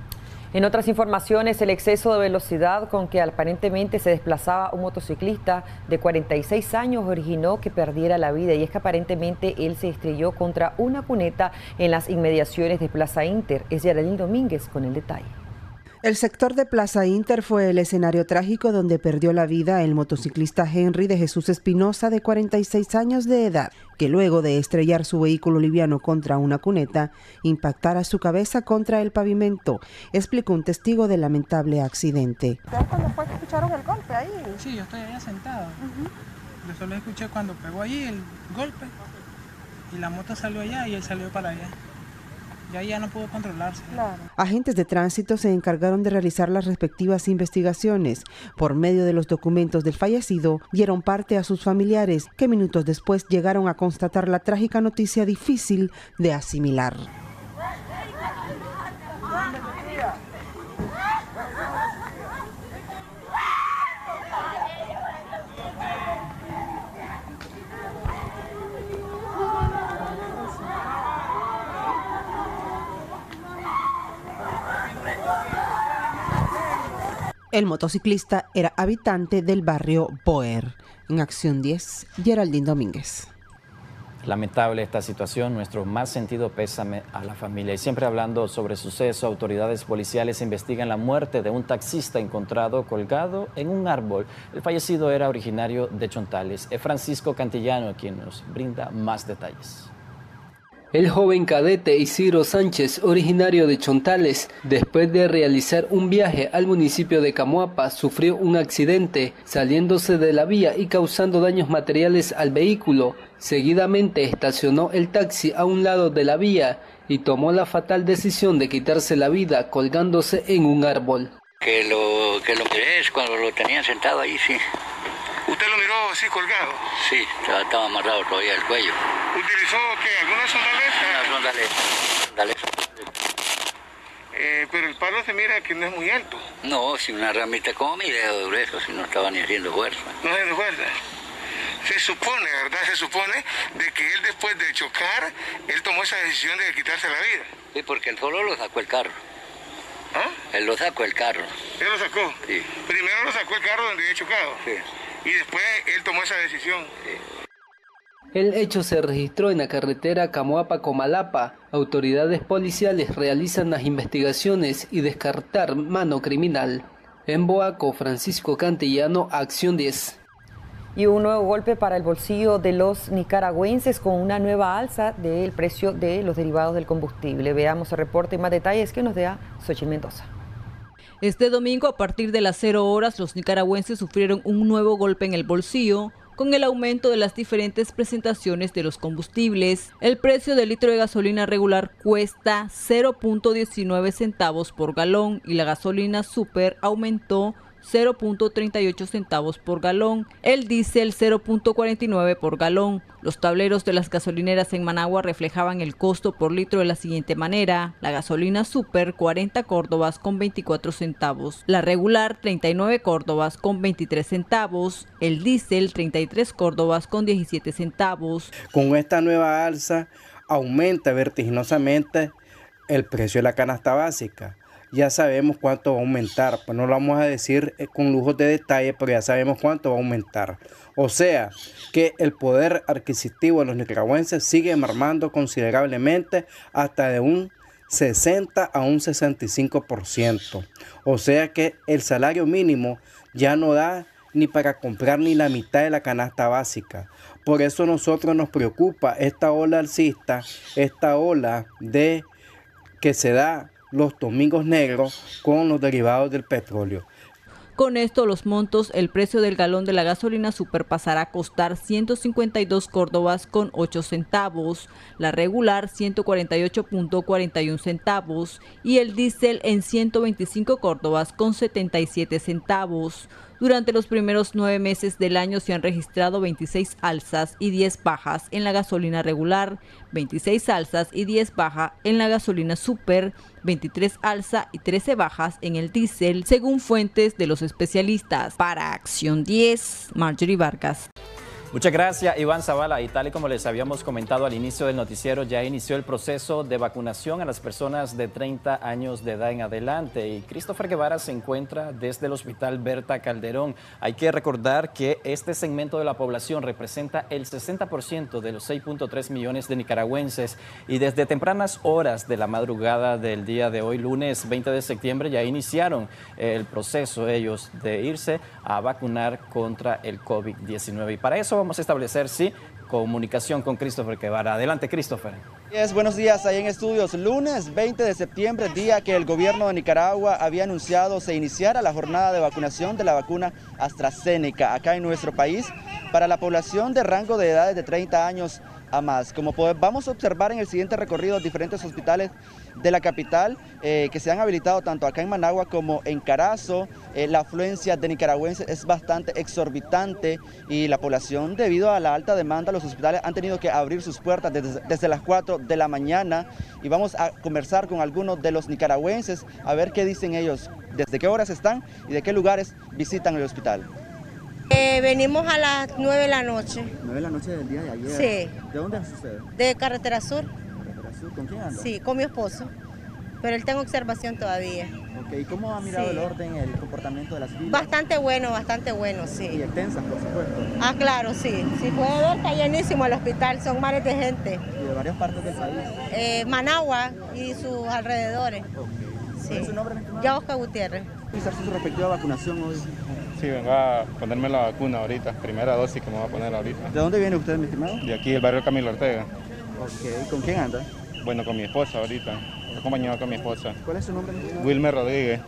En otras informaciones, el exceso de velocidad con que aparentemente se desplazaba un motociclista de 46 años originó que perdiera la vida, y es que aparentemente él se estrelló contra una cuneta en las inmediaciones de Plaza Inter. Es Geraldine Domínguez con el detalle. El sector de Plaza Inter fue el escenario trágico donde perdió la vida el motociclista Henry de Jesús Espinosa, de 46 años de edad, que luego de estrellar su vehículo liviano contra una cuneta, impactara su cabeza contra el pavimento, explicó un testigo del lamentable accidente. ¿Ustedes cuando fue que escucharon el golpe ahí? Sí, yo estoy allá sentado. Yo solo escuché cuando pegó allí el golpe y la moto salió allá y él salió para allá. Ya no pudo controlarse. Claro. Agentes de tránsito se encargaron de realizar las respectivas investigaciones. Por medio de los documentos del fallecido, dieron parte a sus familiares, que minutos después llegaron a constatar la trágica noticia difícil de asimilar. El motociclista era habitante del barrio Boer. En Acción 10, Geraldine Domínguez. Lamentable esta situación, nuestro más sentido pésame a la familia. Y siempre hablando sobre suceso, autoridades policiales investigan la muerte de un taxista encontrado colgado en un árbol. El fallecido era originario de Chontales. Es Francisco Cantillano quien nos brinda más detalles. El joven cadete Isidro Sánchez, originario de Chontales, después de realizar un viaje al municipio de Camoapa, sufrió un accidente, saliéndose de la vía y causando daños materiales al vehículo. Seguidamente estacionó el taxi a un lado de la vía y tomó la fatal decisión de quitarse la vida colgándose en un árbol. Que lo miré es cuando lo tenían sentado ahí, sí. ¿Usted lo miró así colgado? Sí, estaba amarrado todavía el cuello. ¿Utilizó qué? ¿Alguna sondaleta? Una sondaleta. Pero el palo se mira que no es muy alto. No, si una ramita como mi dedo grueso, si no estaba ni haciendo fuerza. No haciendo fuerza. Se supone, ¿verdad? Se supone de que él después de chocar, él tomó esa decisión de quitarse la vida. Sí, porque él solo lo sacó el carro. ¿Ah? Él lo sacó el carro. ¿Él lo sacó? Sí. Primero lo sacó el carro donde había chocado. Sí. Y después él tomó esa decisión. Sí. El hecho se registró en la carretera Camoapa-Comalapa. Autoridades policiales realizan las investigaciones y descartar mano criminal. En Boaco, Francisco Cantillano, Acción 10. Y un nuevo golpe para el bolsillo de los nicaragüenses con una nueva alza del precio de los derivados del combustible. Veamos el reporte y más detalles que nos da Xochitl Mendoza. Este domingo, a partir de las 0 horas, los nicaragüenses sufrieron un nuevo golpe en el bolsillo con el aumento de las diferentes presentaciones de los combustibles. El precio del litro de gasolina regular cuesta 0.19 centavos por galón y la gasolina super aumentó 0.38 centavos por galón, el diésel 0.49 por galón. Los tableros de las gasolineras en Managua reflejaban el costo por litro de la siguiente manera: la gasolina super 40 córdobas con 24 centavos, la regular 39 córdobas con 23 centavos, el diésel 33 córdobas con 17 centavos. Con esta nueva alza aumenta vertiginosamente el precio de la canasta básica. Ya sabemos cuánto va a aumentar, pues no lo vamos a decir con lujos de detalle, pero ya sabemos cuánto va a aumentar. O sea, que el poder adquisitivo de los nicaragüenses sigue mermando considerablemente hasta de un 60 a un 65%. O sea que el salario mínimo ya no da ni para comprar ni la mitad de la canasta básica. Por eso a nosotros nos preocupa esta ola alcista, esta ola de que se da los domingos negros con los derivados del petróleo. Con esto, los montos, el precio del galón de la gasolina super pasará a costar 152 córdobas con 8 centavos, la regular 148.41 centavos y el diésel en 125 córdobas con 77 centavos. Durante los primeros 9 meses del año se han registrado 26 alzas y 10 bajas en la gasolina regular, 26 alzas y 10 bajas en la gasolina super, 23 alzas y 13 bajas en el diésel, según fuentes de los especialistas. Para Acción 10, Marjorie Vargas. Muchas gracias, Iván Zavala. Y tal y como les habíamos comentado al inicio del noticiero, ya inició el proceso de vacunación a las personas de 30 años de edad en adelante. Y Christopher Guevara se encuentra desde el Hospital Berta Calderón. Hay que recordar que este segmento de la población representa el 60% de los 6.3 millones de nicaragüenses. Y desde tempranas horas de la madrugada del día de hoy, lunes 20 de septiembre, ya iniciaron el proceso ellos de irse a vacunar contra el COVID-19. Y para eso vamos a establecer, sí, comunicación con Christopher Guevara. Adelante, Christopher. Buenos días, ahí en estudios. Lunes 20 de septiembre, día que el gobierno de Nicaragua había anunciado se iniciara la jornada de vacunación de la vacuna AstraZeneca acá en nuestro país para la población de rango de edades de 30 años a más. Como vamos a observar en el siguiente recorrido, diferentes hospitales de la capital que se han habilitado tanto acá en Managua como en Carazo. La afluencia de nicaragüenses es bastante exorbitante y la población, debido a la alta demanda, los hospitales han tenido que abrir sus puertas desde las 4 de la mañana y vamos a conversar con algunos de los nicaragüenses a ver qué dicen ellos, desde qué horas están y de qué lugares visitan el hospital. Venimos a las 9 de la noche. 9 de la noche del día de ayer. Sí. ¿De dónde es usted? De Carretera Sur. ¿Carretera Sur? ¿Con quién anda? Sí, con mi esposo, pero él está en observación todavía. Ok, ¿y cómo ha mirado el orden, el comportamiento de las filas? Bastante bueno, sí. Y extensas, por supuesto. Ah, claro, sí. Si puede ver, está llenísimo el hospital, son mares de gente. ¿Y de varias partes del país? Managua y sus alrededores. Okay. ¿Cuál es su nombre, mi estimado? Yaosca Gutiérrez. ¿Realizarse su respectiva vacunación hoy? Sí, vengo a ponerme la vacuna ahorita, primera dosis que me voy a poner ahorita. ¿De dónde viene usted, mi estimado? De aquí, del barrio Camilo Ortega. Ok, ¿con quién anda? Bueno, con mi esposa ahorita, acompañado con mi esposa. ¿Cuál es su nombre, mi estimado? Wilmer Rodríguez.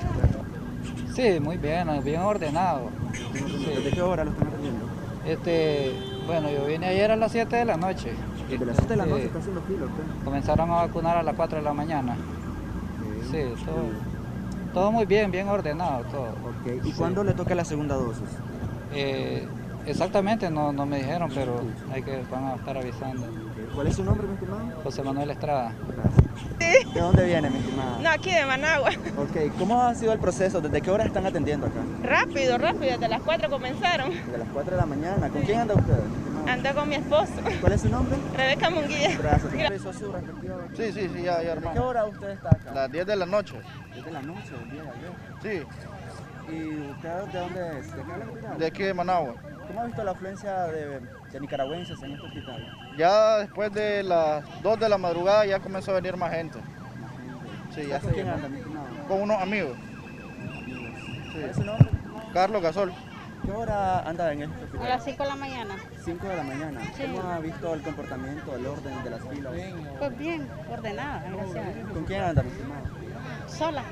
Sí, muy bien ordenado. ¿Desde qué hora lo están atendiendo? Bueno, yo vine ayer a las 7 de la noche. ¿Desde las 7 de la noche está haciendo fila usted? Comenzaron a vacunar a las 4 de la mañana. Sí, todo muy bien ordenado todo. Okay. ¿Y cuándo le toca la segunda dosis? Exactamente, no me dijeron, pero van a estar avisando. ¿Cuál es su nombre, mi estimado? José Manuel Estrada. Sí. ¿De dónde viene, mi estimada? No, aquí de Managua. Ok, ¿cómo ha sido el proceso? ¿Desde qué hora están atendiendo acá? Rápido, desde las 4 comenzaron. Desde las 4 de la mañana. ¿Con quién anda usted? Ando con mi esposo. ¿Cuál es su nombre? Rebeca Munguía. Gracias. Sí, ya, hermano. ¿De qué hora usted está acá? Las 10 de la noche. 10 de la noche, el día de ayer. Sí. ¿Y usted de dónde es? ¿De qué capital? De aquí de Managua. ¿Cómo ha visto la afluencia de nicaragüenses en este hospital? Ya después de las 2 de la madrugada ya comenzó a venir más gente. Sí, ya ¿Con quién anda, mi estimado? Con unos amigos. Sí. ¿Cuál es su nombre? Carlos Gasol. ¿Qué hora anda en este hospital? A las 5 de la mañana. 5 de la mañana. Sí. ¿Cómo ha visto el comportamiento, el orden de las filas? Pues bien, ordenada, gracias. ¿Con quién anda, mi estimado? Sola.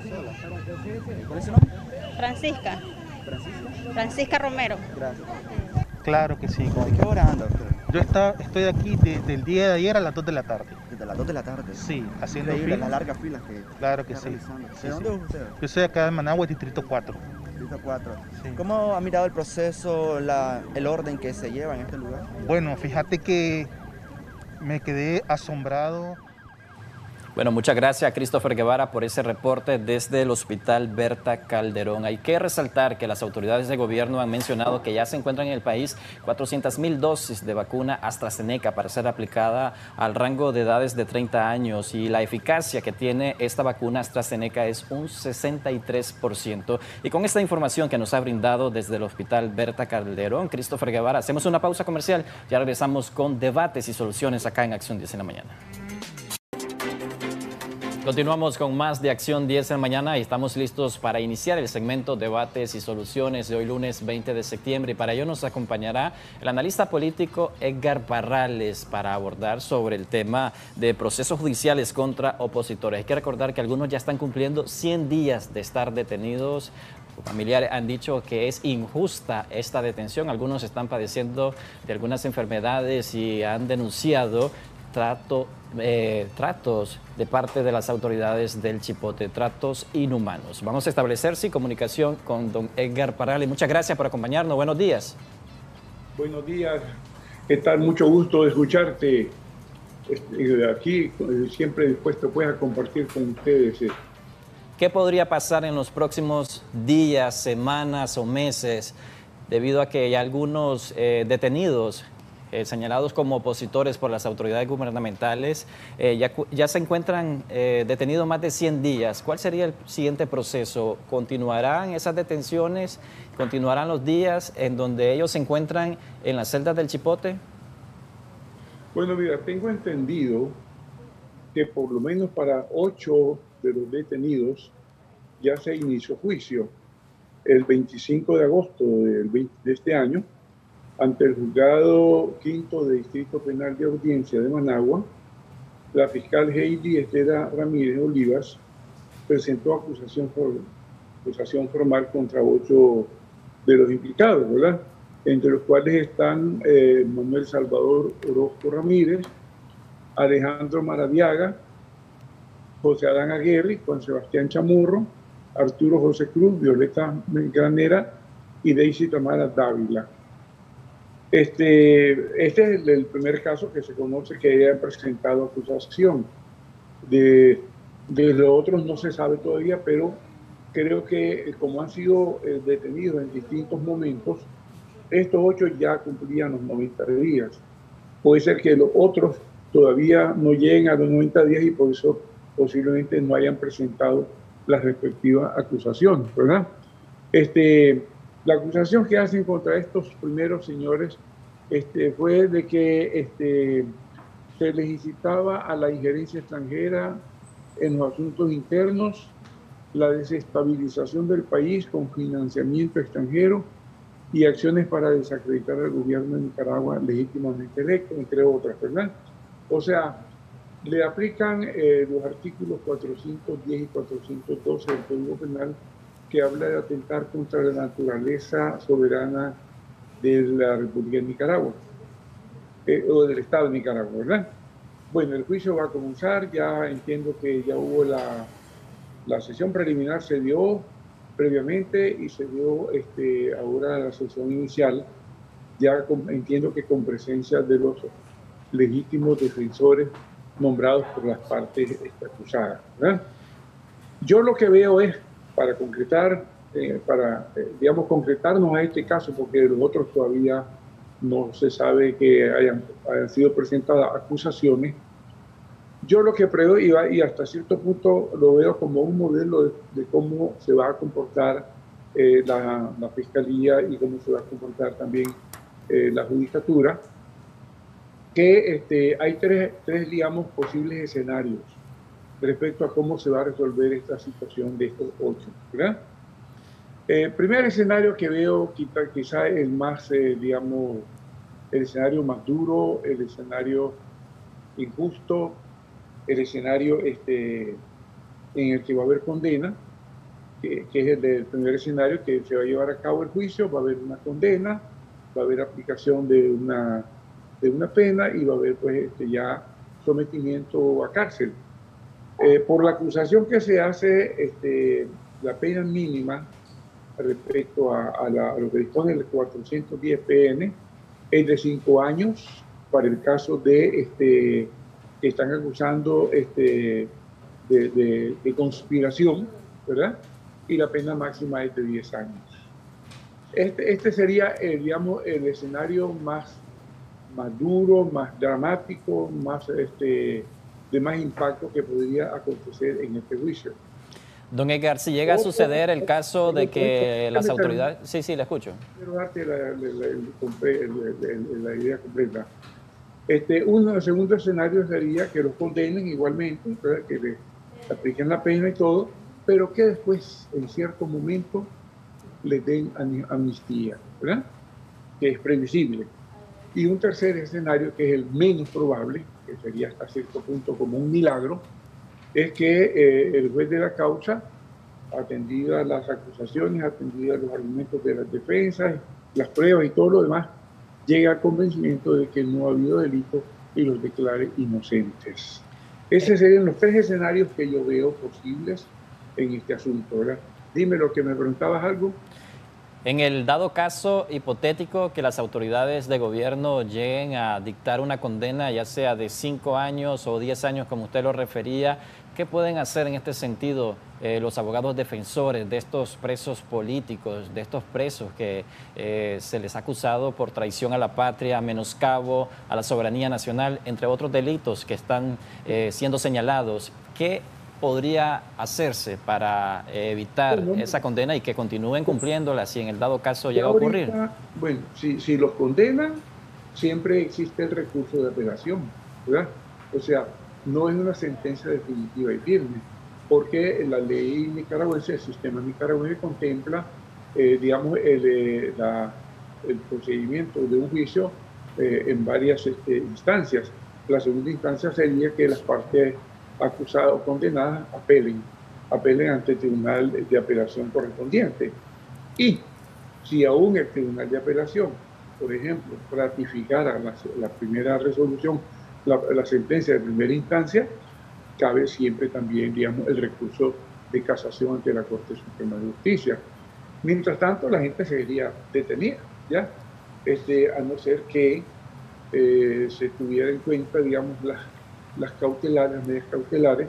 ¿Cuál es su nombre? Francisca. ¿Francisca? Francisca Romero. Gracias. Claro que sí. ¿A qué hora anda usted? Yo estoy aquí desde el día de ayer a las 2 de la tarde. ¿Desde las 2 de la tarde? Sí, haciendo increíble, filas. las largas filas que Claro que está sí. realizando. Sí, ¿De dónde sí. es usted? Yo soy acá en Managua, Distrito 4. Distrito 4. Sí. ¿Cómo ha mirado el proceso, el orden que se lleva en este lugar? Bueno, fíjate que me quedé asombrado. Bueno, muchas gracias a Christopher Guevara por ese reporte desde el Hospital Berta Calderón. Hay que resaltar que las autoridades de gobierno han mencionado que ya se encuentran en el país 400,000 dosis de vacuna AstraZeneca para ser aplicada al rango de edades de 30 años y la eficacia que tiene esta vacuna AstraZeneca es un 63%. Y con esta información que nos ha brindado desde el Hospital Berta Calderón, Christopher Guevara, hacemos una pausa comercial. Ya regresamos con debates y soluciones acá en Acción 10 en la mañana. Continuamos con más de Acción 10 en mañana y estamos listos para iniciar el segmento Debates y Soluciones de hoy lunes 20 de septiembre. Y para ello nos acompañará el analista político Edgar Parrales para abordar sobre el tema de procesos judiciales contra opositores. Hay que recordar que algunos ya están cumpliendo 100 días de estar detenidos. Sus familiares han dicho que es injusta esta detención. Algunos están padeciendo de algunas enfermedades y han denunciado tratos de parte de las autoridades del Chipote, tratos inhumanos. Vamos a establecer, sí, comunicación con don Edgar Parrales. Muchas gracias por acompañarnos. Buenos días. Buenos días. ¿Qué tal? Mucho gusto de escucharte. Aquí siempre dispuesto pues a compartir con ustedes. ¿Qué podría pasar en los próximos días, semanas o meses debido a que hay algunos detenidos señalados como opositores por las autoridades gubernamentales, ya se encuentran detenidos más de 100 días. ¿Cuál sería el siguiente proceso? ¿Continuarán esas detenciones? ¿Continuarán los días en donde ellos se encuentran en las celdas del Chipote? Bueno, mira, tengo entendido que por lo menos para 8 de los detenidos ya se inició juicio el 25 de agosto de este año ante el juzgado quinto de Distrito Penal de Audiencia de Managua. La fiscal Heidi Estela Ramírez Olivas presentó acusación formal contra 8 de los implicados, ¿verdad? Entre los cuales están Manuel Salvador Orozco Ramírez, Alejandro Maradiaga, José Adán Aguirre, Juan Sebastián Chamorro, Arturo José Cruz, Violeta Granera y Daisy Tamara Dávila. Este es el primer caso que se conoce que hayan presentado acusación. De los otros no se sabe todavía, pero creo que como han sido detenidos en distintos momentos, estos 8 ya cumplían los 90 días. Puede ser que los otros todavía no lleguen a los 90 días y por eso posiblemente no hayan presentado las respectivas acusaciones, ¿verdad? La acusación que hacen contra estos primeros señores fue de que se les incitaba a la injerencia extranjera en los asuntos internos, la desestabilización del país con financiamiento extranjero y acciones para desacreditar al gobierno de Nicaragua legítimamente electo, entre otras, ¿verdad? O sea, le aplican los artículos 410 y 412 del Código Penal, que habla de atentar contra la naturaleza soberana de la República de Nicaragua, o del Estado de Nicaragua, ¿verdad? Bueno, el juicio va a comenzar, ya entiendo que ya hubo la sesión preliminar, se dio previamente y se dio ahora la sesión inicial, ya entiendo que con presencia de los legítimos defensores nombrados por las partes acusadas, ¿verdad? Yo lo que veo es, para concretar, digamos, concretarnos a este caso, porque los otros todavía no se sabe que hayan sido presentadas acusaciones. Yo lo que preveo, y hasta cierto punto lo veo como un modelo de cómo se va a comportar la Fiscalía y cómo se va a comportar también la Judicatura, que hay tres, digamos, posibles escenarios respecto a cómo se va a resolver esta situación de estos 8, ¿verdad? El primer escenario que veo quizá el más, digamos, el escenario más duro, el escenario injusto, el escenario en el que va a haber condena, que es el del primer escenario, que se va a llevar a cabo el juicio, va a haber una condena, va a haber aplicación de una pena y va a haber pues ya sometimiento a cárcel. Por la acusación que se hace, la pena mínima respecto a lo que dispone el 410 PN es de 5 años para el caso de que están acusando de conspiración, ¿verdad? Y la pena máxima es de 10 años. Este sería, digamos, el escenario más duro, más dramático, más de más impacto que podría acontecer en este juicio. Don Edgar, si llega a suceder el caso de que las autoridades... Sí, la escucho. Quiero darte la idea completa. El segundo escenario sería que los condenen igualmente, ¿verdad? Que le apliquen la pena y todo, pero que después, en cierto momento, les den amnistía, ¿verdad? Que es previsible. Y un tercer escenario, que es el menos probable, que sería hasta cierto punto como un milagro, es que el juez de la causa, atendidas las acusaciones, atendidas los argumentos de las defensas, las pruebas y todo lo demás, llegue al convencimiento de que no ha habido delito y los declare inocentes. Esos serían los 3 escenarios que yo veo posibles en este asunto, ¿verdad? Dime lo que me preguntabas algo. En el dado caso hipotético que las autoridades de gobierno lleguen a dictar una condena, ya sea de 5 años o 10 años, como usted lo refería, ¿Qué pueden hacer en este sentido los abogados defensores de estos presos políticos, de estos presos que se les ha acusado por traición a la patria, menoscabo a la soberanía nacional, entre otros delitos que están siendo señalados? ¿Qué podría hacerse para evitar esa condena y que continúen cumpliéndola si en el dado caso llega a ocurrir? Bueno, si los condenan, siempre existe el recurso de apelación, ¿verdad? O sea, no es una sentencia definitiva y firme, porque la ley nicaragüense, el sistema nicaragüense contempla, digamos, el procedimiento de un juicio en varias instancias. La segunda instancia sería que las partes acusadas o condenadas apelen ante el tribunal de apelación correspondiente. Y si aún el tribunal de apelación, por ejemplo, ratificara la primera resolución, la sentencia de primera instancia, cabe siempre también, digamos, el recurso de casación ante la Corte Suprema de Justicia. Mientras tanto, la gente seguiría detenida, ¿ya? A no ser que se tuviera en cuenta, digamos, las cautelares, las medidas cautelares,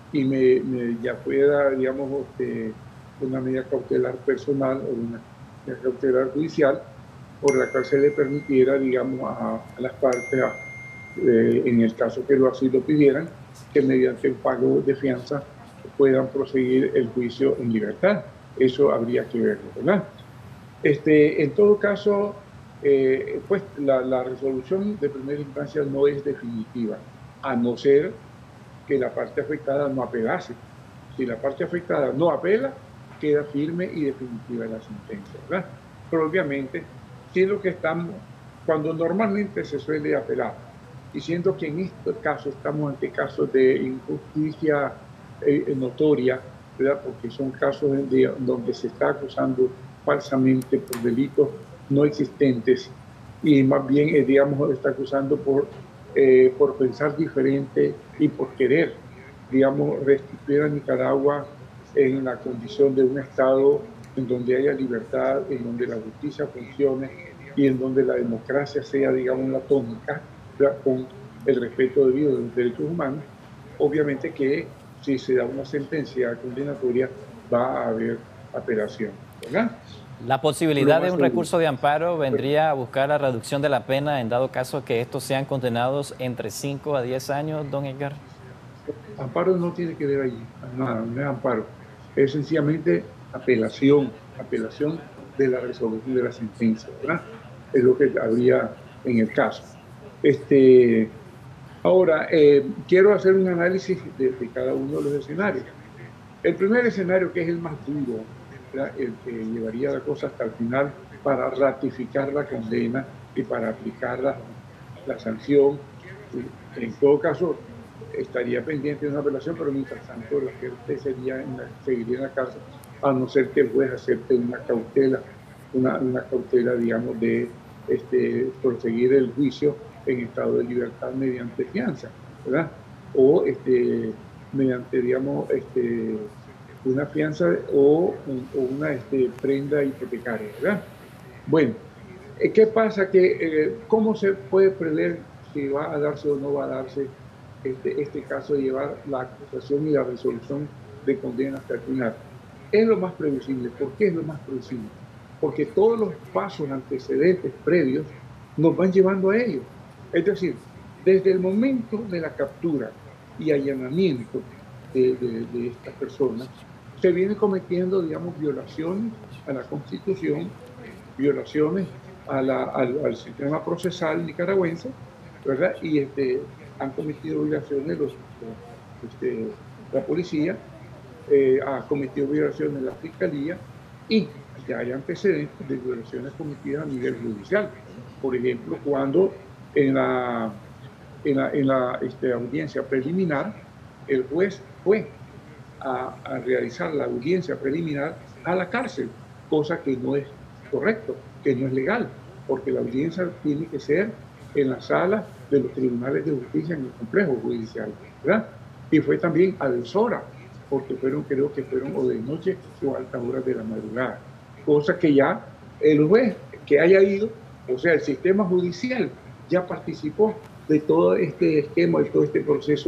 y ya fuera, digamos, una medida cautelar personal o una medida cautelar judicial, por la cual se le permitiera, digamos, a las partes, en el caso que así lo pidieran, que mediante un pago de fianza puedan proseguir el juicio en libertad. Eso habría que verlo, ¿verdad? En todo caso, pues la resolución de primera instancia no es definitiva, a no ser que la parte afectada no apelase. Si la parte afectada no apela, queda firme y definitiva la sentencia, ¿verdad? Pero obviamente, siendo que estamos, cuando normalmente se suele apelar, y siendo que en estos casos estamos ante casos de injusticia notoria, ¿verdad? Porque son casos donde se está acusando falsamente por delitos no existentes, y más bien, digamos, está acusando por pensar diferente y por querer, digamos, restituir a Nicaragua en la condición de un Estado en donde haya libertad, en donde la justicia funcione y en donde la democracia sea, digamos, la tónica, ¿verdad? Con el respeto debido de los derechos humanos. Obviamente que si se da una sentencia condenatoria va a haber apelación, ¿verdad? La posibilidad de un recurso de amparo vendría a buscar la reducción de la pena en dado caso que estos sean condenados entre 5 a 10 años, don Edgar. Amparo no tiene que ver allí, nada, no es amparo. Es sencillamente apelación de la resolución de la sentencia, ¿verdad? Es lo que habría en el caso. Ahora, quiero hacer un análisis de cada uno de los escenarios. El primer escenario, que es el más duro, ¿verdad? El que llevaría la cosa hasta el final para ratificar la condena y para aplicar la sanción. En todo caso, estaría pendiente de una apelación, pero mientras tanto la gente seguiría en la cárcel, a no ser que el juez acepte una cautela, digamos, de proseguir el juicio en estado de libertad mediante fianza, ¿verdad? O mediante, digamos, una fianza o una prenda hipotecaria, ¿verdad? Bueno, ¿qué pasa? ¿Cómo se puede prever si va a darse o no va a darse este caso de llevar la acusación y la resolución de condena hasta el final? Es lo más previsible. ¿Por qué es lo más previsible? Porque todos los pasos antecedentes previos nos van llevando a ello. Es decir, desde el momento de la captura y allanamiento de estas personas, se vienen cometiendo, digamos, violaciones a la Constitución, violaciones al sistema procesal nicaragüense, ¿verdad? Y han cometido violaciones la policía, ha cometido violaciones la fiscalía, y ya hay antecedentes de violaciones cometidas a nivel judicial. Por ejemplo, cuando en la audiencia preliminar, el juez fue a realizar la audiencia preliminar a la cárcel, cosa que no es correcto, que no es legal, porque la audiencia tiene que ser en la sala de los tribunales de justicia en el complejo judicial, ¿verdad? Y fue también a deshora, porque creo que fueron o de noche o a altas horas de la madrugada, cosa que ya el juez que haya ido, o sea, el sistema judicial ya participó de todo este esquema, de todo este proceso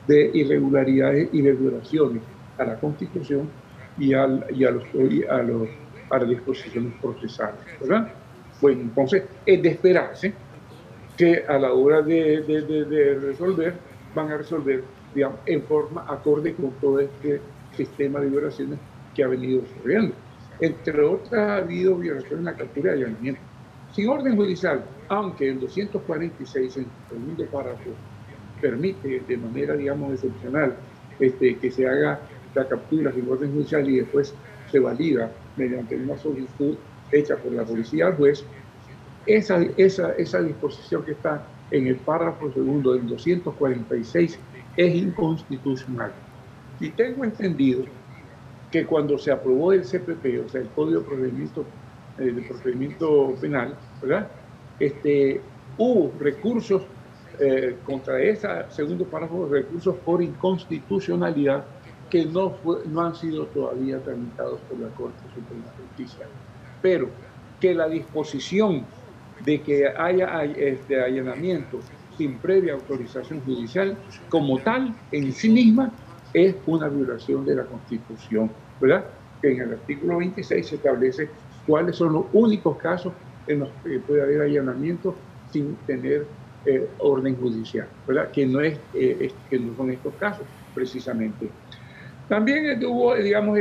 de irregularidades y de violaciones a la Constitución y a las disposiciones procesales, ¿verdad? Bueno, entonces es de esperarse que a la hora de resolver, van a resolver, digamos, en forma acorde con todo este sistema de violaciones que ha venido ocurriendo. Entre otras, ha habido violaciones en la captura y allanamiento. Sin orden judicial, aunque el 246, en el segundo párrafo, permite de manera, digamos, excepcional que se haga la captura sin orden judicial y después se valida mediante una solicitud hecha por la policía al juez, esa disposición que está en el párrafo segundo del 246 es inconstitucional. Y tengo entendido que cuando se aprobó el CPP, o sea, el Código de Procedimiento Penal, ¿verdad? Hubo recursos contra ese segundo párrafo, recursos por inconstitucionalidad que no han sido todavía tramitados por la Corte Suprema de Justicia. Pero que la disposición de que haya allanamiento sin previa autorización judicial como tal en sí misma es una violación de la Constitución, ¿verdad? Que en el artículo 26 se establece cuáles son los únicos casos en los que puede haber allanamiento sin tener orden judicial, ¿verdad? Que no son estos casos, precisamente. También hubo, digamos,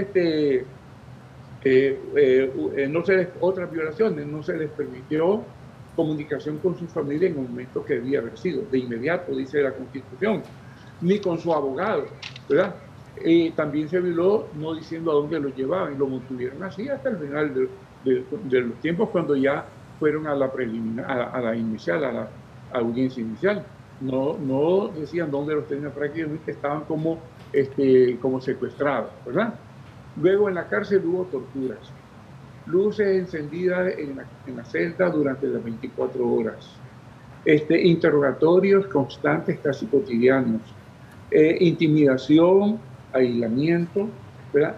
otras violaciones, no se les permitió comunicación con su familia en el momento que debía haber sido, de inmediato, dice la Constitución, ni con su abogado, ¿verdad? También se violó no diciendo a dónde lo llevaban, y lo mantuvieron así hasta el final de los tiempos, cuando ya fueron a la preliminar, a la inicial, a la audiencia inicial. No decían dónde los tenían, prácticamente estaban como secuestrados, ¿verdad? Luego en la cárcel hubo torturas, luces encendidas en la celda durante las 24 horas, interrogatorios constantes, casi cotidianos, intimidación, aislamiento, ¿verdad?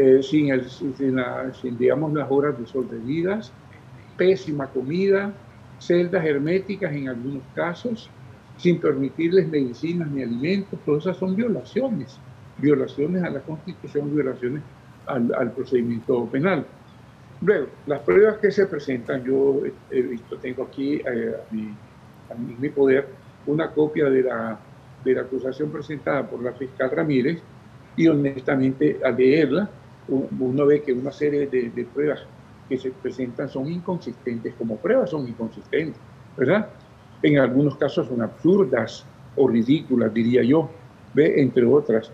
Sin, digamos, las horas de sol debidas, pésima comida, celdas herméticas en algunos casos, sin permitirles medicinas ni alimentos. Todas esas son violaciones a la Constitución, violaciones al procedimiento penal. Luego, las pruebas que se presentan, yo he visto, tengo aquí en mi poder una copia de la acusación presentada por la fiscal Ramírez, y honestamente al leerla uno ve que una serie de pruebas que se presentan son inconsistentes, como pruebas son inconsistentes, ¿verdad? En algunos casos son absurdas o ridículas, diría yo, ¿ve? Entre otras.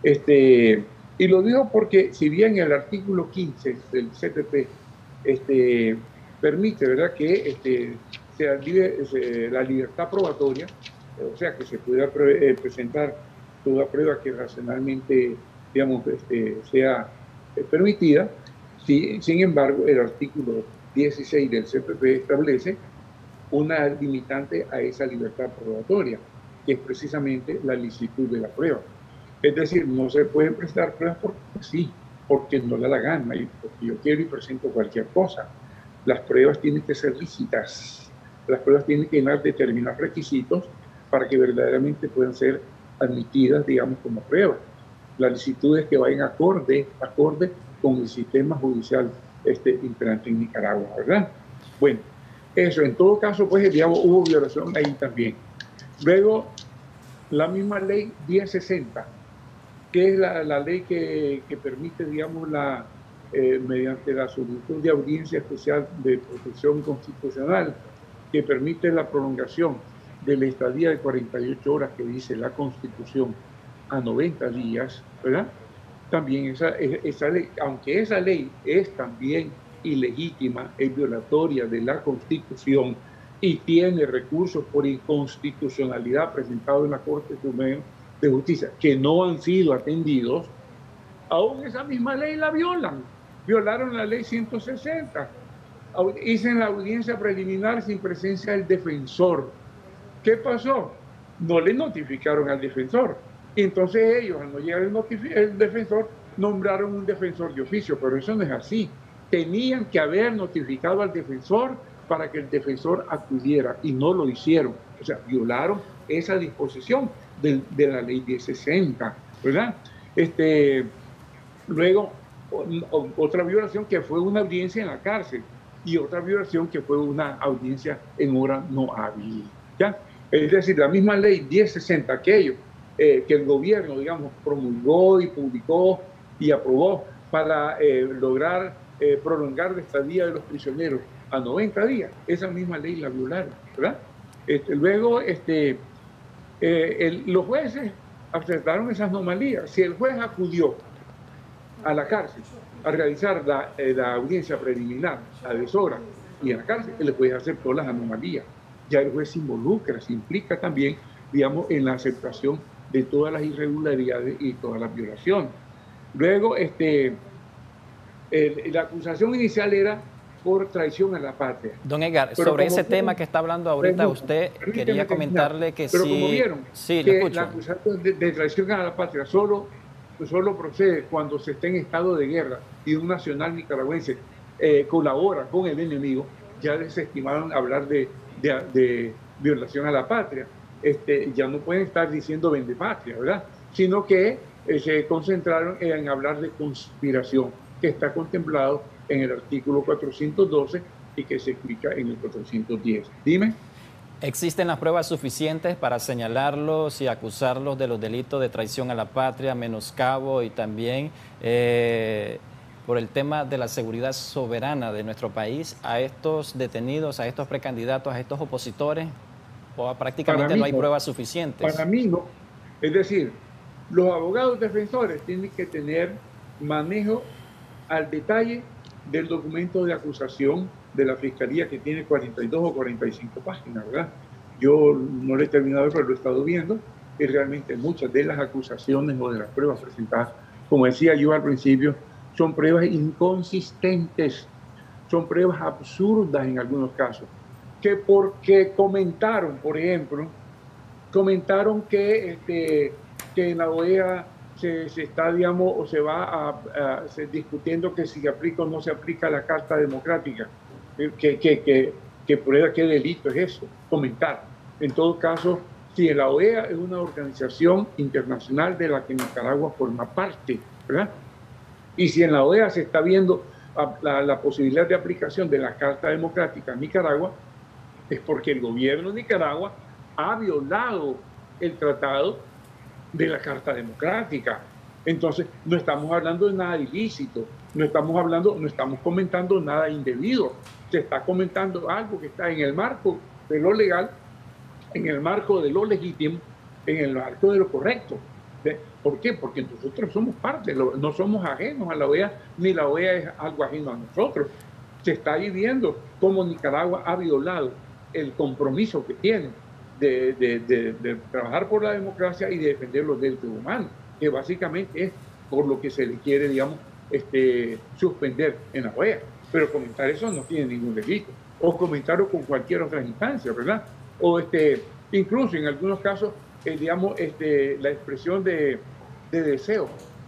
Y lo digo porque si bien el artículo 15 del CPP permite, ¿verdad?, que la libertad probatoria, o sea, que se pueda presentar toda prueba que racionalmente, digamos, sea permitida. Sin embargo, el artículo 16 del CPP establece una limitante a esa libertad probatoria, que es precisamente la licitud de la prueba. Es decir, no se pueden presentar pruebas porque sí, porque no da la gana, y porque yo quiero y presento cualquier cosa. Las pruebas tienen que ser lícitas, las pruebas tienen que llenar determinados requisitos para que verdaderamente puedan ser admitidas, digamos, como pruebas. La licitud es que vayan acorde con el sistema judicial imperante en Nicaragua, ¿verdad? Bueno, eso, en todo caso, pues, digamos, hubo violación ahí también. Luego, la misma ley 1060, que es la ley que permite, digamos, mediante la solicitud de audiencia especial de protección constitucional, que permite la prolongación de la estadía de 48 horas que dice la Constitución a 90 días, ¿verdad? También esa ley, aunque esa ley es también ilegítima, es violatoria de la Constitución y tiene recursos por inconstitucionalidad presentados en la Corte Suprema de Justicia que no han sido atendidos, aún esa misma ley la violaron la ley 160. Hice la audiencia preliminar sin presencia del defensor. ¿Qué pasó? No le notificaron al defensor. Entonces ellos, al no llegar el defensor, nombraron un defensor de oficio, pero eso no es así. Tenían que haber notificado al defensor para que el defensor acudiera y no lo hicieron. O sea, violaron esa disposición de la ley 1060, ¿verdad? Luego, otra violación que fue una audiencia en la cárcel y otra violación que fue una audiencia en hora no hábil, ¿ya? Es decir, la misma ley 1060, aquello que el gobierno, digamos, promulgó y publicó y aprobó para lograr prolongar la estadía de los prisioneros a 90 días, esa misma ley la violaron, ¿verdad? Luego, los jueces aceptaron esas anomalías. Si el juez acudió a la cárcel a realizar la audiencia preliminar a deshora y en la cárcel, el juez aceptó las anomalías. Ya el juez se involucra, se implica también, digamos, en la aceptación de todas las irregularidades y todas las violaciones. Luego, la acusación inicial era por traición a la patria. Don Edgar, sobre ese tema que está hablando ahorita, usted quería comentarle que pero sí... como vieron, sí, que la acusación de traición a la patria solo procede cuando se está en estado de guerra y un nacional nicaragüense colabora con el enemigo, ya desestimaron hablar de violación a la patria. Ya no pueden estar diciendo vende patria, ¿verdad? Sino que se concentraron en hablar de conspiración, que está contemplado en el artículo 412 y que se explica en el 410. Dime. ¿Existen las pruebas suficientes para señalarlos y acusarlos de los delitos de traición a la patria, menoscabo y también por el tema de la seguridad soberana de nuestro país a estos detenidos, a estos precandidatos, a estos opositores? ¿O prácticamente no hay pruebas suficientes? Para mí no. Es decir, los abogados defensores tienen que tener manejo al detalle del documento de acusación de la Fiscalía, que tiene 42 o 45 páginas, ¿verdad? Yo no lo he terminado, pero lo he estado viendo, y realmente muchas de las acusaciones o de las pruebas presentadas, como decía yo al principio, son pruebas inconsistentes, son pruebas absurdas en algunos casos, que porque comentaron, por ejemplo, que en la OEA se está, digamos, o se va discutiendo que si se aplica o no se aplica la Carta Democrática, que prueba qué delito es eso, comentar. En todo caso, si la OEA es una organización internacional de la que Nicaragua forma parte, ¿verdad? Y si en la OEA se está viendo la posibilidad de aplicación de la Carta Democrática en Nicaragua, es porque el gobierno de Nicaragua ha violado el tratado de la Carta Democrática. Entonces, no estamos hablando de nada ilícito, no estamos comentando nada indebido, se está comentando algo que está en el marco de lo legal, en el marco de lo legítimo, en el marco de lo correcto. ¿Por qué? Porque nosotros somos parte, no somos ajenos a la OEA, ni la OEA es algo ajeno a nosotros. Se está viviendo cómo Nicaragua ha violado el compromiso que tiene de trabajar por la democracia y de defender los derechos humanos, que básicamente es por lo que se le quiere, digamos, suspender en la OEA. Pero comentar eso no tiene ningún delito. O comentarlo con cualquier otra instancia, ¿verdad? O incluso en algunos casos, digamos, la expresión de deseo,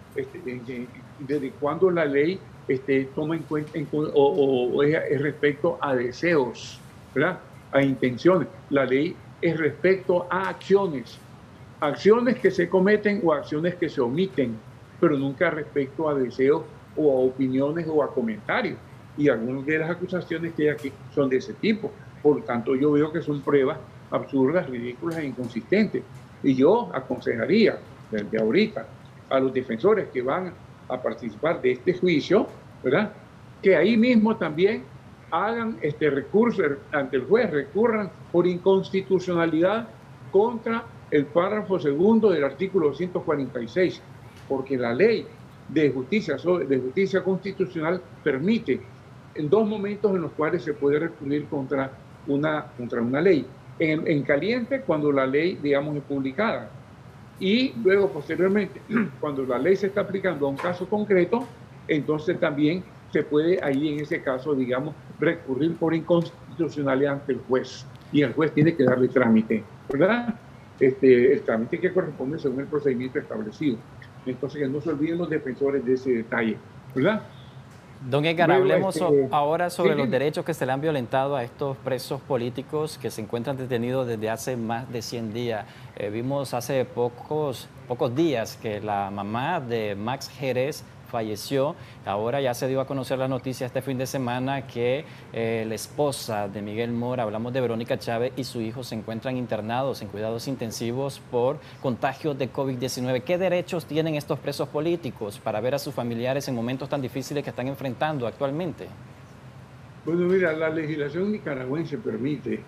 desde cuando la ley toma en cuenta o es respecto a deseos, ¿verdad? A intenciones. La ley es respecto a acciones que se cometen o acciones que se omiten, pero nunca respecto a deseos o a opiniones o a comentarios. Y algunas de las acusaciones que hay aquí son de ese tipo. Por lo tanto, yo veo que son pruebas absurdas, ridículas e inconsistentes. Y yo aconsejaría desde ahorita a los defensores que van a participar de este juicio, ¿verdad?, que ahí mismo también hagan recurso ante el juez, recurran por inconstitucionalidad contra el párrafo segundo del artículo 246, porque la ley de justicia constitucional permite en dos momentos en los cuales se puede recurrir contra una ley. En caliente, cuando la ley, digamos, es publicada, y luego posteriormente, cuando la ley se está aplicando a un caso concreto, entonces también se puede ahí en ese caso, digamos, recurrir por inconstitucionalidad ante el juez, y el juez tiene que darle trámite, ¿verdad? El trámite que corresponde según el procedimiento establecido. Entonces, que no se olviden los defensores de ese detalle, ¿verdad? Don Edgar, Luego, hablemos ahora sobre sí, los derechos que se le han violentado a estos presos políticos que se encuentran detenidos desde hace más de 100 días. Vimos hace pocos días que la mamá de Max Jerez falleció. Ahora ya se dio a conocer la noticia este fin de semana que la esposa de Miguel Mora, hablamos de Verónica Chávez, y su hijo se encuentran internados en cuidados intensivos por contagios de COVID-19. ¿Qué derechos tienen estos presos políticos para ver a sus familiares en momentos tan difíciles que están enfrentando actualmente? Bueno, mira, la legislación nicaragüense permite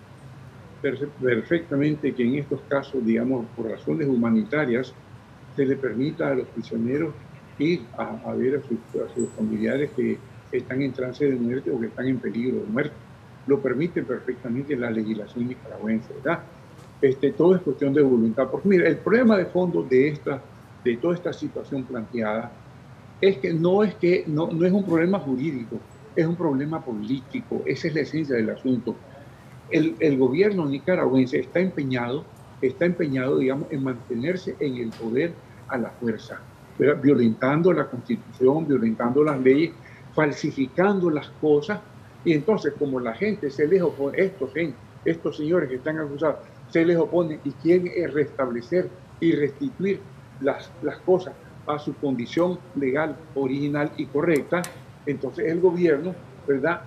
perfectamente que en estos casos, digamos, por razones humanitarias, se le permita a los prisioneros ir a ver a sus familiares que están en trance de muerte o que están en peligro de muerte. Lo permite perfectamente la legislación nicaragüense, ¿verdad? Todo es cuestión de voluntad. Porque mira, el problema de fondo de toda esta situación planteada es que no es un problema jurídico, es un problema político. Esa es la esencia del asunto. El gobierno nicaragüense está empeñado, digamos, en mantenerse en el poder a la fuerza, violentando la Constitución, violentando las leyes, falsificando las cosas. Y entonces, como la gente se les opone, estos señores que están acusados, se les opone y quieren restablecer y restituir las cosas a su condición legal, original y correcta, entonces el gobierno, ¿verdad?,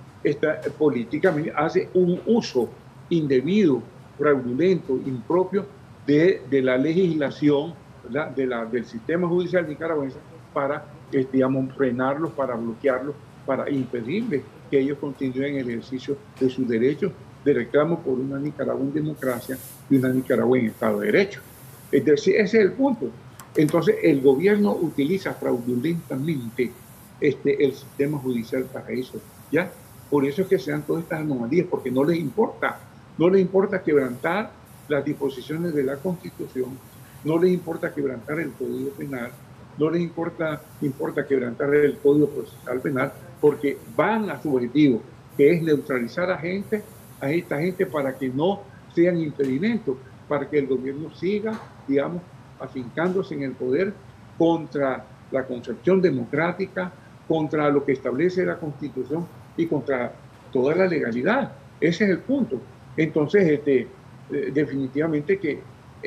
políticamente hace un uso indebido, fraudulento, impropio de la legislación, ¿verdad?, del sistema judicial nicaragüense para, digamos, frenarlos, para bloquearlos, para impedirles que ellos continúen el ejercicio de sus derechos de reclamo por una Nicaragua en democracia y una Nicaragua en Estado de Derecho. Es decir, ese es el punto. Entonces, el gobierno utiliza fraudulentamente el sistema judicial para eso, ¿ya? Por eso es que se dan todas estas anomalías, porque no les importa quebrantar las disposiciones de la Constitución, no les importa quebrantar el Código Penal, no les importa quebrantar el Código Procesal Penal, porque van a su objetivo, que es neutralizar a esta gente para que no sean impedimentos, para que el gobierno siga, digamos, afincándose en el poder contra la concepción democrática, contra lo que establece la Constitución y contra toda la legalidad. Ese es el punto. Entonces, definitivamente que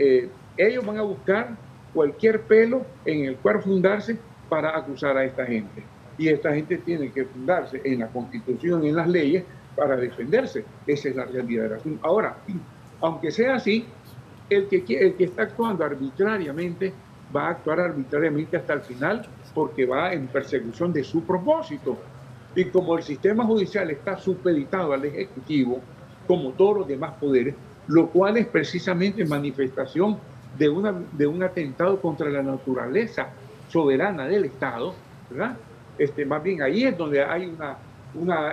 ellos van a buscar cualquier pelo en el cual fundarse para acusar a esta gente. Y esta gente tiene que fundarse en la Constitución, en las leyes, para defenderse. Esa es la realidad del asunto. Ahora, aunque sea así, el que está actuando arbitrariamente va a actuar arbitrariamente hasta el final, porque va en persecución de su propósito. Y como el sistema judicial está supeditado al Ejecutivo, como todos los demás poderes, lo cual es precisamente manifestación de un atentado contra la naturaleza soberana del Estado, ¿verdad? Más bien ahí es donde hay una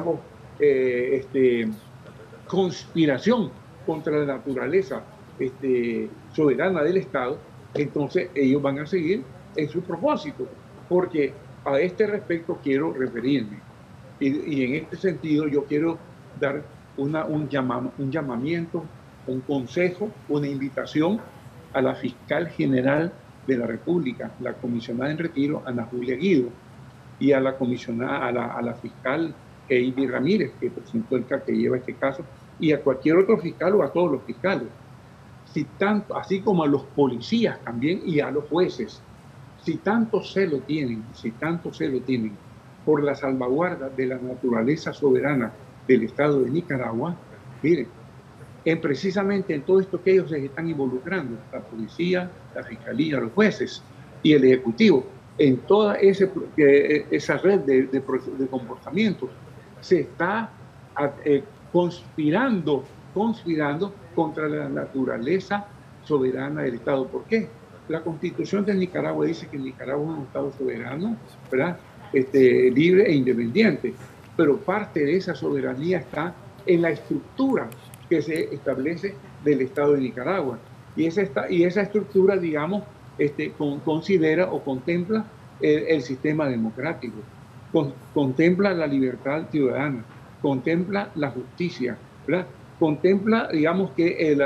conspiración contra la naturaleza soberana del Estado. Entonces ellos van a seguir en su propósito, porque a este respecto quiero referirme. Y en este sentido yo quiero dar un llamamiento, un consejo, una invitación a la fiscal general de la República, la comisionada en retiro, Ana Julia Guido, y a la comisionada, a la fiscal Heidi Ramírez, que presentó que lleva este caso, y a cualquier otro fiscal o a todos los fiscales, así como a los policías también y a los jueces, si tanto celo tienen por la salvaguarda de la naturaleza soberana del Estado de Nicaragua, miren, precisamente en todo esto que ellos se están involucrando, la policía, la fiscalía, los jueces y el Ejecutivo, en toda esa red de comportamientos, se está conspirando contra la naturaleza soberana del Estado. ¿Por qué? La Constitución de Nicaragua dice que Nicaragua es un Estado soberano, ¿verdad? Libre e independiente, pero parte de esa soberanía está en la estructura que se establece del Estado de Nicaragua. Y esa estructura, digamos, considera o contempla el sistema democrático, contempla la libertad ciudadana, contempla la justicia, ¿verdad? Contempla, digamos, que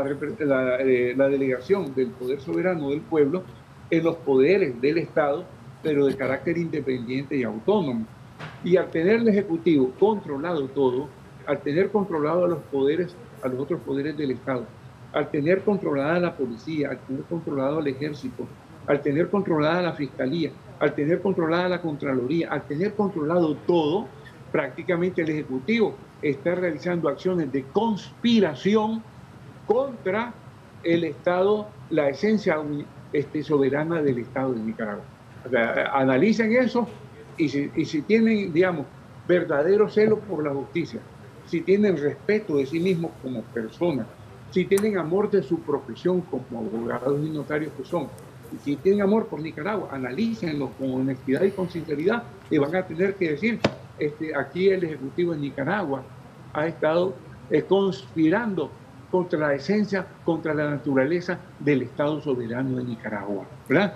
la delegación del poder soberano del pueblo en los poderes del Estado pero de carácter independiente y autónomo. Y al tener el Ejecutivo controlado todo, al tener controlado a los poderes, a los otros poderes del Estado, al tener controlada la policía, al tener controlado el ejército, al tener controlada la fiscalía, al tener controlada la Contraloría, al tener controlado todo, prácticamente el Ejecutivo está realizando acciones de conspiración contra el Estado, la esencia soberana del Estado de Nicaragua. O sea, analicen eso y si tienen, digamos, verdadero celo por la justicia, si tienen respeto de sí mismos como personas, si tienen amor de su profesión como abogados y notarios que son, y si tienen amor por Nicaragua, analícenlo con honestidad y con sinceridad y van a tener que decir, aquí el Ejecutivo de Nicaragua ha estado conspirando contra la esencia, contra la naturaleza del Estado soberano de Nicaragua, ¿verdad?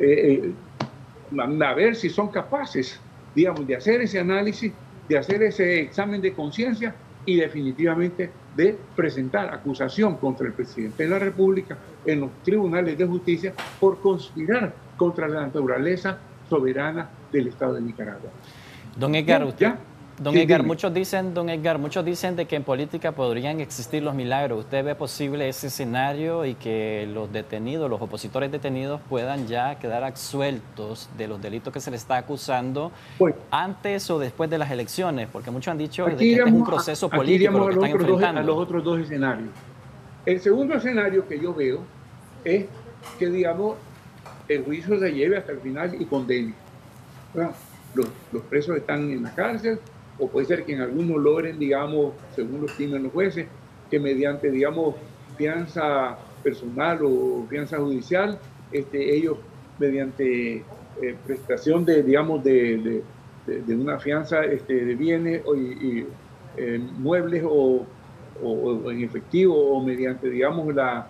A ver si son capaces, digamos, de hacer ese análisis, de hacer ese examen de conciencia y definitivamente de presentar acusación contra el presidente de la República en los tribunales de justicia por conspirar contra la naturaleza soberana del Estado de Nicaragua. Don Edgar, usted, Don Edgar, muchos dicen de que en política podrían existir los milagros. ¿Usted ve posible ese escenario y que los detenidos, los opositores detenidos puedan ya quedar absueltos de los delitos que se les está acusando antes o después de las elecciones? Porque muchos han dicho de que este es un proceso político lo que están enfrentando. A los otros dos escenarios. El segundo escenario que yo veo es que, digamos, el juicio se lleve hasta el final y condene. Bueno, los presos están en la cárcel, o puede ser que en algunos logren, digamos, según lo estiman los jueces, que mediante, digamos, fianza personal o fianza judicial, ellos mediante prestación de, digamos, de una fianza de bienes y muebles o en efectivo o mediante, digamos, la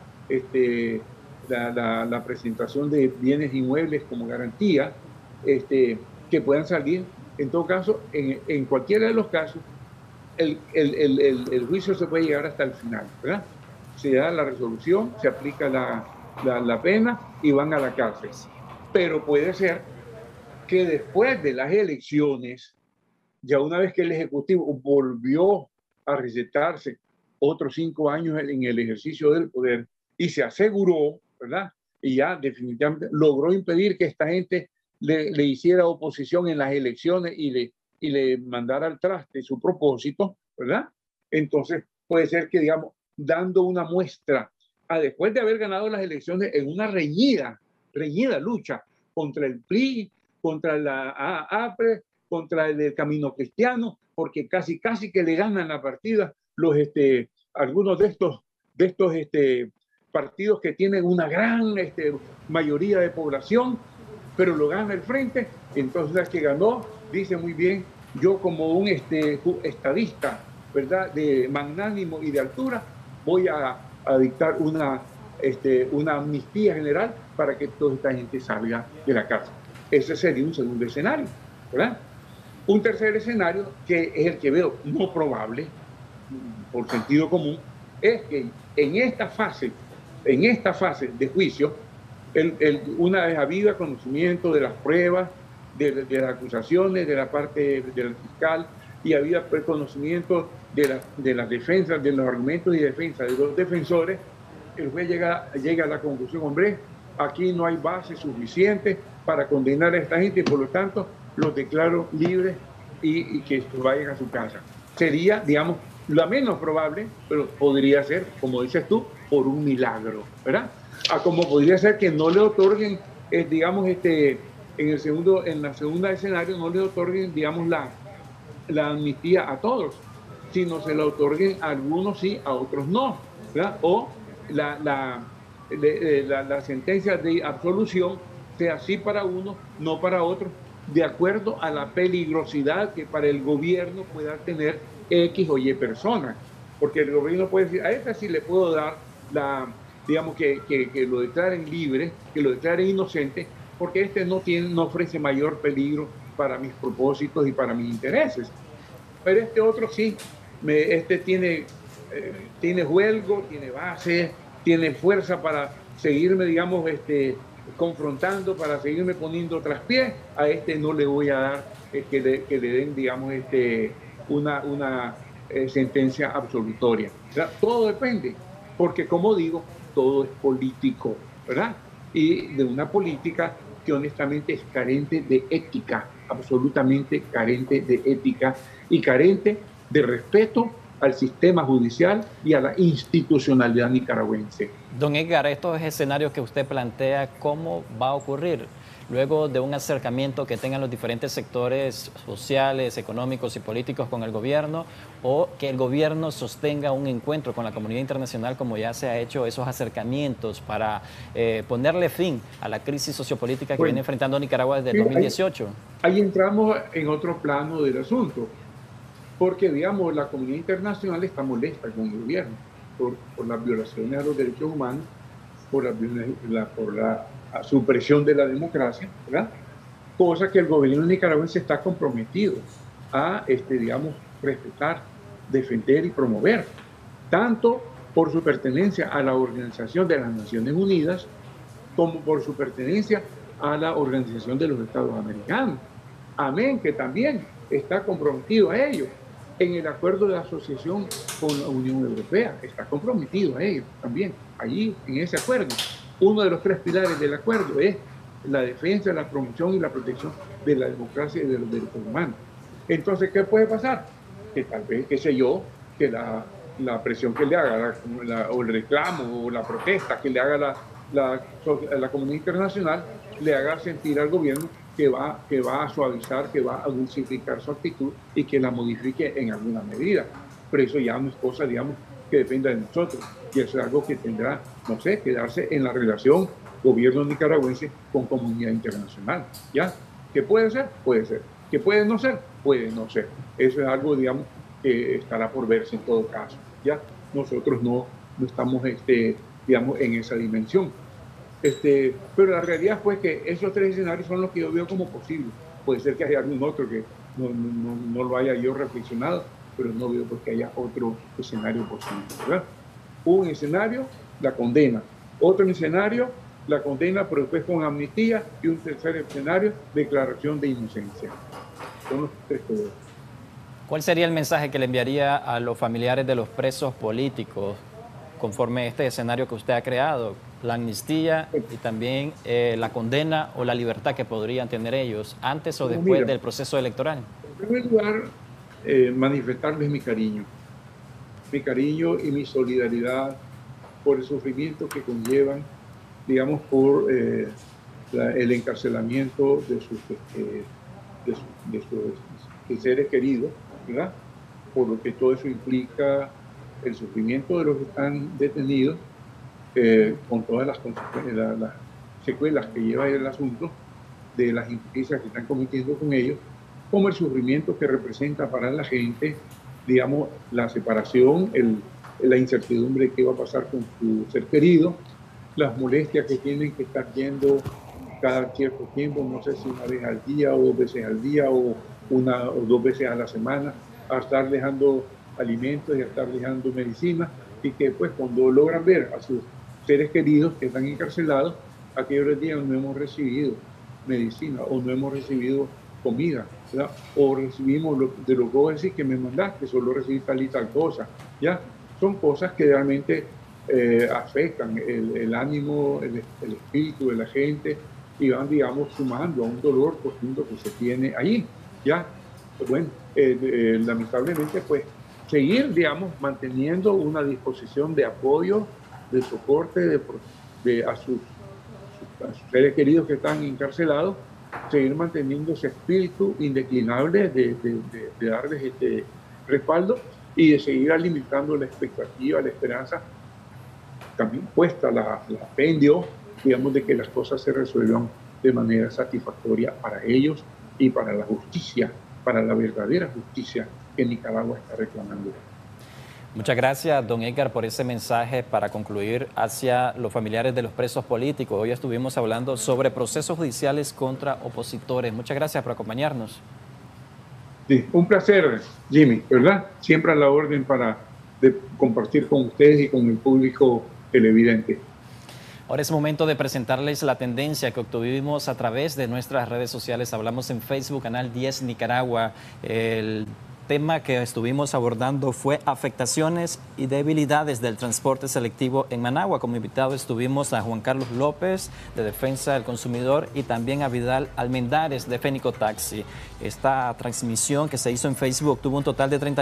presentación de bienes inmuebles como garantía, que puedan salir. En todo caso, en cualquiera de los casos, el juicio se puede llegar hasta el final, ¿verdad? Se da la resolución, se aplica la pena y van a la cárcel. Pero puede ser que después de las elecciones, ya una vez que el Ejecutivo volvió a recetarse otros 5 años en el ejercicio del poder y se aseguró, ¿verdad? Y ya definitivamente logró impedir que esta gente le hiciera oposición en las elecciones y le mandara al traste su propósito, ¿verdad? Entonces puede ser que, digamos, dando una muestra, después de haber ganado las elecciones en una reñida lucha contra el PRI, contra la APRE, contra el Camino Cristiano, porque casi que le ganan la partida algunos de estos partidos que tienen una gran mayoría de población, pero lo gana el frente. Entonces la que ganó dice muy bien, yo como un estadista, ¿verdad?, de magnánimo y de altura, voy a dictar una amnistía general para que toda esta gente salga de la cárcel. Ese sería un segundo escenario, ¿verdad? Un tercer escenario, que es el que veo no probable, por sentido común, es que en esta fase de juicio, una vez habido conocimiento de las pruebas, de las acusaciones de la parte del fiscal y había conocimiento de las defensas, de los argumentos y defensa de los defensores, el juez llega a la conclusión, hombre, aquí no hay base suficiente para condenar a esta gente y por lo tanto los declaro libres y que vayan a su casa. Sería, digamos, lo menos probable, pero podría ser, como dices tú, por un milagro, ¿verdad? Como podría ser que no le otorguen, digamos, en la segunda escenario no le otorguen, digamos, la amnistía a todos, sino se la otorguen a algunos sí, a otros no, ¿verdad? O la sentencia de absolución sea sí para uno, no para otro, de acuerdo a la peligrosidad que para el gobierno pueda tener X o Y personas, porque el gobierno puede decir, a esta sí le puedo dar digamos que lo declaren libre, que lo declaren inocente, porque no ofrece mayor peligro para mis propósitos y para mis intereses. Pero este otro sí, tiene huelgo, tiene base, tiene fuerza para seguirme, digamos, confrontando para seguirme poniendo traspié, a este no le voy a dar que le den, digamos, una sentencia absolutoria. ¿Verdad? Todo depende, porque como digo, todo es político, ¿verdad? Y de una política que honestamente es carente de ética, absolutamente carente de ética y carente de respeto al sistema judicial y a la institucionalidad nicaragüense. Don Edgar, estos escenarios que usted plantea, ¿cómo va a ocurrir? Luego de un acercamiento que tengan los diferentes sectores sociales, económicos y políticos con el gobierno, o que el gobierno sostenga un encuentro con la comunidad internacional, como ya se ha hecho esos acercamientos para ponerle fin a la crisis sociopolítica que viene enfrentando Nicaragua desde el 2018. Ahí entramos en otro plano del asunto, porque, digamos, la comunidad internacional está molesta con el gobierno por las violaciones a los derechos humanos, por la supresión de la democracia, ¿verdad? Cosa que el gobierno nicaragüense está comprometido a, digamos, respetar, defender y promover, tanto por su pertenencia a la Organización de las Naciones Unidas, como por su pertenencia a la Organización de los Estados Americanos. Amén, que también está comprometido a ello. En el acuerdo de asociación con la Unión Europea, está comprometido a ello también, allí en ese acuerdo. Uno de los 3 pilares del acuerdo es la defensa, la promoción y la protección de la democracia y de los derechos humanos. Entonces, ¿qué puede pasar? Que tal vez, qué sé yo, que la presión que le haga, o el reclamo, o la protesta que le haga la comunidad internacional, le haga sentir al gobierno que va a suavizar, que va a dulcificar su actitud y que la modifique en alguna medida. Pero eso ya no es cosa, digamos, que dependa de nosotros. Y eso es algo que tendrá, no sé, que darse en la relación gobierno nicaragüense con comunidad internacional. ¿Ya? ¿Qué puede ser? Puede ser. ¿Qué puede no ser? Puede no ser. Eso es algo, digamos, que estará por verse en todo caso. ¿Ya? Nosotros no estamos, digamos, en esa dimensión. Pero la realidad fue que esos 3 escenarios son los que yo veo como posibles. Puede ser que haya algún otro que no lo haya yo reflexionado, pero no veo porque haya otro escenario posible, ¿verdad? Un escenario, la condena. Otro escenario, la condena, pero después con amnistía. Y un tercer escenario, declaración de inocencia. Son los 3 que veo. ¿Cuál sería el mensaje que le enviaría a los familiares de los presos políticos conforme a este escenario que usted ha creado? La amnistía y también la condena o la libertad que podrían tener ellos antes o después del proceso electoral. En primer lugar, manifestarles mi cariño y mi solidaridad por el sufrimiento que conllevan, digamos, por el encarcelamiento de sus seres queridos, ¿verdad? Por lo que todo eso implica el sufrimiento de los que están detenidos, con todas las secuelas que lleva el asunto de las injusticias que están cometiendo con ellos, como el sufrimiento que representa para la gente, digamos, la separación, la incertidumbre de qué va a pasar con su ser querido, las molestias que tienen que estar yendo cada cierto tiempo, no sé si una vez al día o 2 veces al día o 1 o 2 veces a la semana, a estar dejando alimentos y a estar dejando medicina, y que pues cuando logran ver a sus seres queridos que están encarcelados, aquellos días no hemos recibido medicina o no hemos recibido comida, ¿verdad? O recibimos de lo que vos decís que me mandaste, solo recibí tal y tal cosa, ¿ya? Son cosas que realmente afectan el ánimo, el espíritu de la gente y van, digamos, sumando a un dolor profundo que se tiene allí, ¿ya? Bueno, lamentablemente, pues, seguir, digamos, manteniendo una disposición de apoyo, de soporte a sus seres queridos que están encarcelados, seguir manteniendo ese espíritu indeclinable de darles este respaldo y de seguir alimentando la expectativa, la esperanza, también puesta la fe en Dios, digamos, de que las cosas se resuelvan de manera satisfactoria para ellos y para la justicia, para la verdadera justicia que Nicaragua está reclamando. Muchas gracias, don Edgar, por ese mensaje para concluir hacia los familiares de los presos políticos. Hoy estuvimos hablando sobre procesos judiciales contra opositores. Muchas gracias por acompañarnos. Sí, un placer, Jimmy, ¿verdad? Siempre a la orden para compartir con ustedes y con el público televidente. Ahora es momento de presentarles la tendencia que obtuvimos a través de nuestras redes sociales. Hablamos en Facebook, Canal 10 Nicaragua. El tema que estuvimos abordando fue afectaciones y debilidades del transporte selectivo en Managua. Como invitado estuvimos a Juan Carlos López, de Defensa del Consumidor, y también a Vidal Almendares, de Fénico Taxi. Esta transmisión que se hizo en Facebook tuvo un total de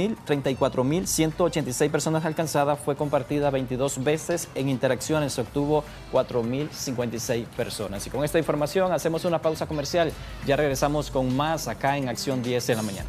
34.186 personas alcanzadas. Fue compartida 22 veces. En interacciones se obtuvo 4.056 personas. Y con esta información hacemos una pausa comercial. Ya regresamos con más acá en Acción 10 en la mañana.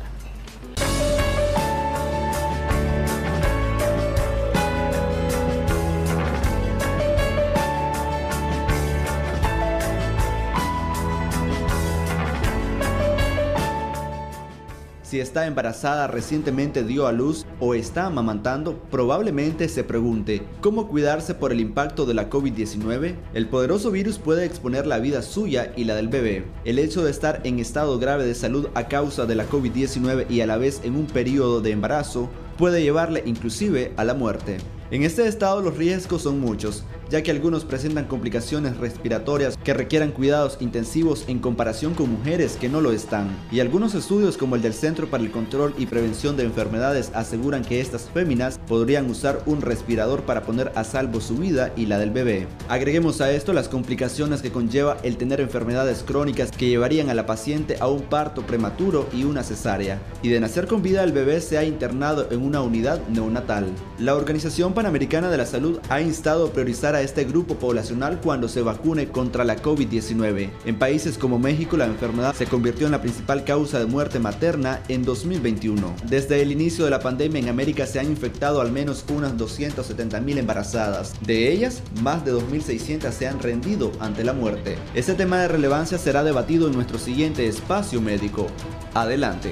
Si está embarazada, recientemente dio a luz o está amamantando, probablemente se pregunte ¿cómo cuidarse por el impacto de la COVID-19? El poderoso virus puede exponer la vida suya y la del bebé. El hecho de estar en estado grave de salud a causa de la COVID-19 y a la vez en un periodo de embarazo puede llevarle inclusive a la muerte. En este estado los riesgos son muchos, ya que algunos presentan complicaciones respiratorias que requieran cuidados intensivos en comparación con mujeres que no lo están. Y algunos estudios como el del Centro para el Control y Prevención de Enfermedades aseguran que estas féminas podrían usar un respirador para poner a salvo su vida y la del bebé. Agreguemos a esto las complicaciones que conlleva el tener enfermedades crónicas que llevarían a la paciente a un parto prematuro y una cesárea. Y de nacer con vida el bebé se ha internado en una unidad neonatal. La Organización Panamericana de la Salud ha instado a priorizar a este grupo poblacional cuando se vacune contra la COVID-19. En países como México, la enfermedad se convirtió en la principal causa de muerte materna en 2021. Desde el inicio de la pandemia en América se han infectado al menos unas 270.000 embarazadas. De ellas, más de 2.600 se han rendido ante la muerte. Este tema de relevancia será debatido en nuestro siguiente espacio médico. Adelante.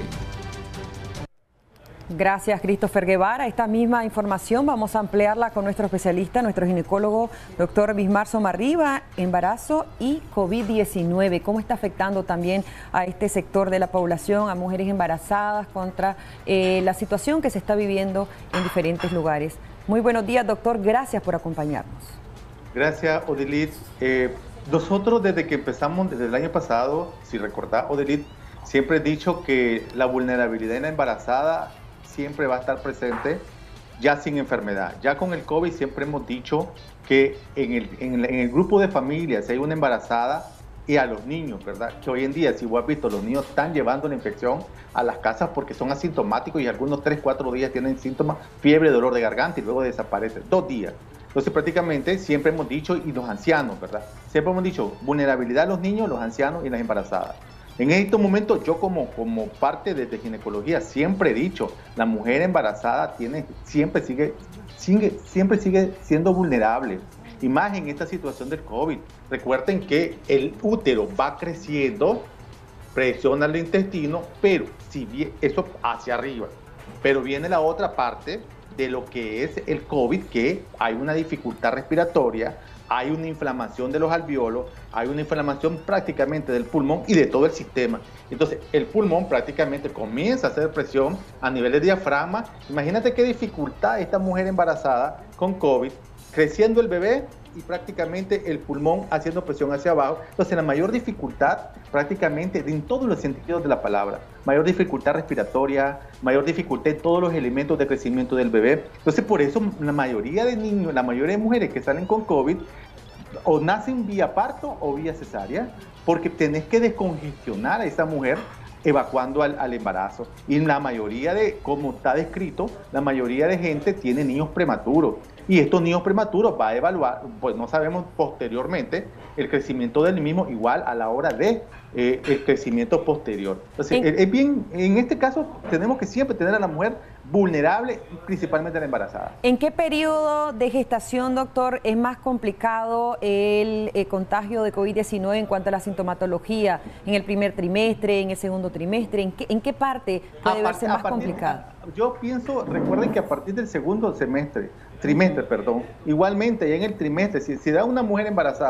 Gracias, Christopher Guevara. Esta misma información vamos a ampliarla con nuestro especialista, nuestro ginecólogo, doctor Bismar Somarriba, embarazo y COVID-19. ¿Cómo está afectando también a este sector de la población, a mujeres embarazadas, contra la situación que se está viviendo en diferentes lugares? Muy buenos días, doctor. Gracias por acompañarnos. Gracias, Odelit. Nosotros desde que empezamos, desde el año pasado, si recordás, Odelit, siempre he dicho que la vulnerabilidad en la embarazada siempre va a estar presente ya sin enfermedad. Ya con el COVID siempre hemos dicho que en el grupo de familias hay una embarazada y a los niños, ¿verdad? Que hoy en día, si vos has visto, los niños están llevando la infección a las casas porque son asintomáticos y algunos 3-4 días tienen síntomas, fiebre, dolor de garganta y luego desaparecen. 2 días. Entonces prácticamente siempre hemos dicho, y los ancianos, ¿verdad? Siempre hemos dicho vulnerabilidad a los niños, los ancianos y las embarazadas. En estos momentos yo como parte de ginecología siempre he dicho, la mujer embarazada siempre sigue siendo vulnerable, y más en esta situación del COVID. Recuerden que el útero va creciendo, presiona el intestino, pero si bien eso hacia arriba, pero viene la otra parte de lo que es el COVID, que hay una dificultad respiratoria, hay una inflamación de los alvéolos, hay una inflamación prácticamente del pulmón y de todo el sistema. Entonces, el pulmón prácticamente comienza a hacer presión a nivel de diafragma. Imagínate qué dificultad esta mujer embarazada con COVID, creciendo el bebé y prácticamente el pulmón haciendo presión hacia abajo. Entonces, la mayor dificultad prácticamente en todos los sentidos de la palabra, mayor dificultad respiratoria, mayor dificultad en todos los elementos de crecimiento del bebé. Entonces, por eso la mayoría de niños, la mayoría de mujeres que salen con COVID o nacen vía parto o vía cesárea, porque tenés que descongestionar a esa mujer evacuando al embarazo. Y la mayoría de, como está descrito, la mayoría de gente tiene niños prematuros. Y estos niños prematuros va a evaluar, pues no sabemos posteriormente, el crecimiento del mismo igual a la hora de el crecimiento posterior. Entonces, es bien, en este caso tenemos que siempre tener a la mujer vulnerable, principalmente a la embarazada. ¿En qué periodo de gestación, doctor, es más complicado el contagio de COVID-19 en cuanto a la sintomatología? ¿En el primer trimestre, en el segundo trimestre? ¿En qué parte puede verse más complicado? Yo pienso, recuerden que a partir del segundo trimestre, igualmente ya en el trimestre, si da una mujer embarazada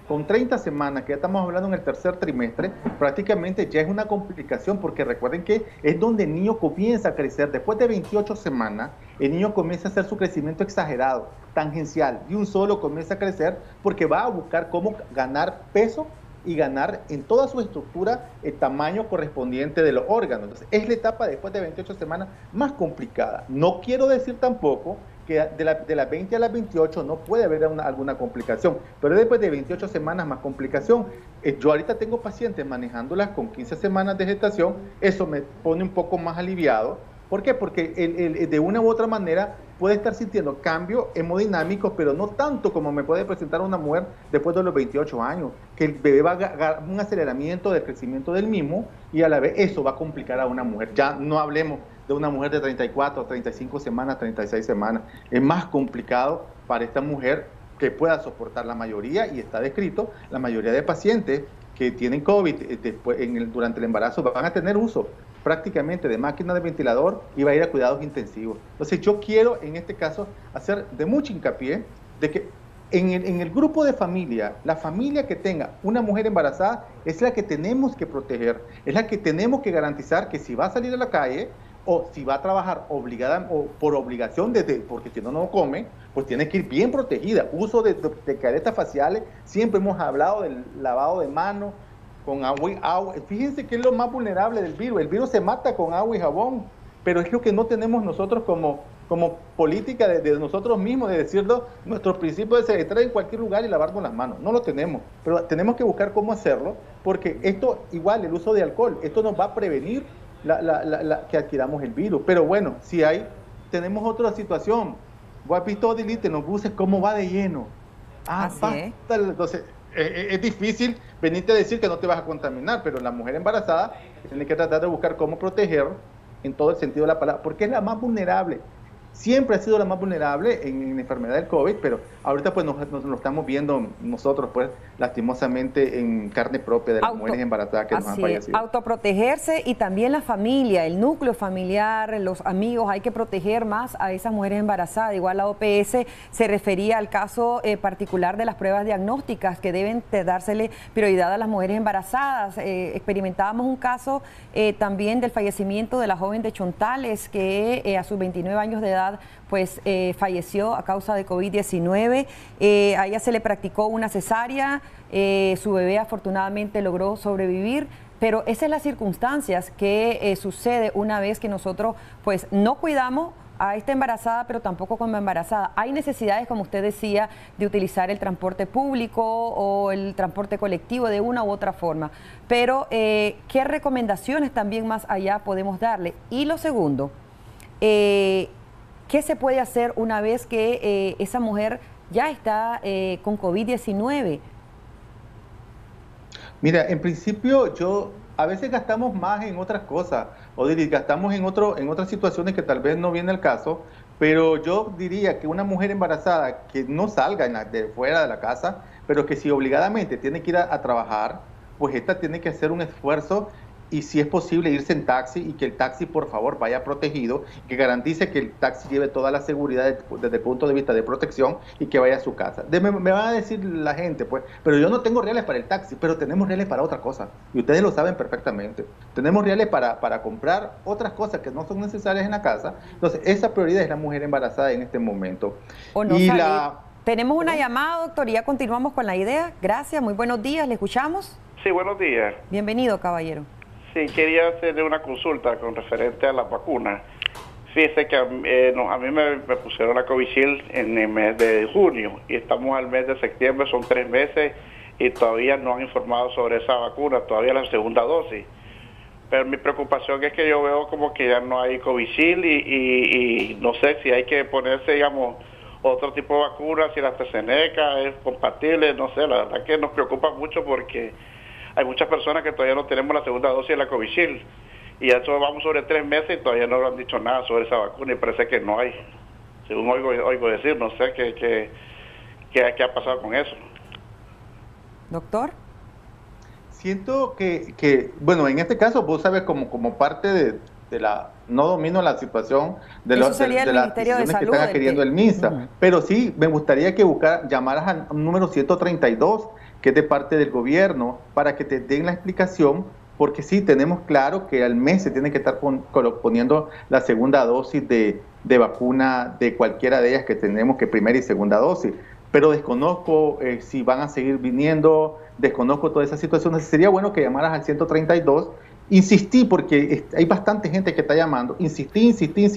con 30 semanas, que ya estamos hablando en el tercer trimestre, prácticamente ya es una complicación, porque recuerden que es donde el niño comienza a crecer. Después de 28 semanas, el niño comienza a hacer su crecimiento exagerado, tangencial, y un solo comienza a crecer porque va a buscar cómo ganar peso y ganar en toda su estructura el tamaño correspondiente de los órganos. Entonces, es la etapa después de 28 semanas más complicada. No quiero decir tampoco que de las 20 a las 28 no puede haber alguna complicación, pero después de 28 semanas más complicación. Yo ahorita tengo pacientes manejándolas con 15 semanas de gestación, eso me pone un poco más aliviado. ¿Por qué? Porque de una u otra manera puede estar sintiendo cambio hemodinámico, pero no tanto como me puede presentar una mujer después de los 28 años, que el bebé va a agarrar un aceleramiento del crecimiento del mismo y a la vez eso va a complicar a una mujer. Ya no hablemos de una mujer de 34, 35 semanas, 36 semanas. Es más complicado para esta mujer que pueda soportar la mayoría, y está descrito, la mayoría de pacientes que tienen COVID durante el embarazo van a tener uso prácticamente de máquina de ventilador y va a ir a cuidados intensivos. Entonces yo quiero en este caso hacer de mucho hincapié de que en el grupo de familia, la familia que tenga una mujer embarazada es la que tenemos que proteger, es la que tenemos que garantizar que si va a salir a la calle o si va a trabajar obligada o por obligación, porque si no come, pues tiene que ir bien protegida. Uso de caretas faciales, siempre hemos hablado del lavado de manos, con agua y agua. Fíjense que es lo más vulnerable del virus. El virus se mata con agua y jabón, pero es lo que no tenemos nosotros como política de nosotros mismos, de decirlo, nuestro principio es entrar en cualquier lugar y lavarnos las manos. No lo tenemos, pero tenemos que buscar cómo hacerlo, porque esto, igual el uso de alcohol, esto nos va a prevenir que adquiramos el virus. Pero bueno, si tenemos otra situación. Vos has visto, Odilit, en los buses cómo va de lleno. Entonces, es difícil venirte a decir que no te vas a contaminar, pero la mujer embarazada tiene que tratar de buscar cómo proteger en todo el sentido de la palabra, porque es la más vulnerable. Siempre ha sido la más vulnerable en la enfermedad del COVID, pero ahorita pues nos lo estamos viendo nosotros, pues lastimosamente en carne propia de las mujeres embarazadas que nos han fallecido. Autoprotegerse, y también la familia, el núcleo familiar, los amigos, hay que proteger más a esas mujeres embarazadas. Igual la OPS se refería al caso particular de las pruebas diagnósticas que deben dársele prioridad a las mujeres embarazadas. Experimentábamos un caso también del fallecimiento de la joven de Chontales que a sus 29 años de edad pues falleció a causa de COVID-19. A ella se le practicó una cesárea, su bebé afortunadamente logró sobrevivir, pero esas son las circunstancias que sucede una vez que nosotros pues no cuidamos a esta embarazada, pero tampoco como embarazada. Hay necesidades, como usted decía, de utilizar el transporte público o el transporte colectivo de una u otra forma, pero ¿qué recomendaciones también más allá podemos darle? Y lo segundo, ¿qué se puede hacer una vez que esa mujer ya está con COVID-19? Mira, en principio a veces gastamos más en otras cosas, Odilit, gastamos en otras situaciones que tal vez no viene el caso, pero yo diría que una mujer embarazada que no salga de fuera de la casa, pero que si obligadamente tiene que ir a trabajar, pues esta tiene que hacer un esfuerzo, y si es posible irse en taxi, y que el taxi por favor vaya protegido, que garantice que el taxi lleve toda la seguridad desde el punto de vista de protección y que vaya a su casa. Me van a decir la gente, pues, pero yo no tengo reales para el taxi, pero tenemos reales para otra cosa, y ustedes lo saben perfectamente. Tenemos reales para comprar otras cosas que no son necesarias en la casa. Entonces esa prioridad es la mujer embarazada en este momento. Tenemos una llamada, doctor, y ya continuamos con la idea. Gracias, muy buenos días, ¿le escuchamos? Sí, buenos días. Bienvenido, caballero. Sí, quería hacerle una consulta con referente a las vacunas. Fíjese que a mí me pusieron la Covishield en el mes de junio y estamos al mes de septiembre, son 3 meses y todavía no han informado sobre esa vacuna, todavía la segunda dosis. Pero mi preocupación es que yo veo como que ya no hay Covishield y no sé si hay que ponerse, digamos, otro tipo de vacuna, si la AstraZeneca es compatible, no sé, la verdad que nos preocupa mucho porque hay muchas personas que todavía no tenemos la segunda dosis de la Covishield y ya vamos sobre 3 meses y todavía no han dicho nada sobre esa vacuna y parece que no hay, según oigo decir, no sé qué ha pasado con eso. Doctor. Siento que bueno, en este caso vos sabes como parte de la, no domino la situación de las decisiones que está queriendo el MINSA, pero sí me gustaría que llamaras al número 132, que es de parte del gobierno, para que te den la explicación, porque sí, tenemos claro que al mes se tiene que estar poniendo la segunda dosis de vacuna de cualquiera de ellas que tenemos, que primera y segunda dosis, pero desconozco si van a seguir viniendo, desconozco todas esas situaciones. Sería bueno que llamaras al 132, insistí, porque hay bastante gente que está llamando, insistí,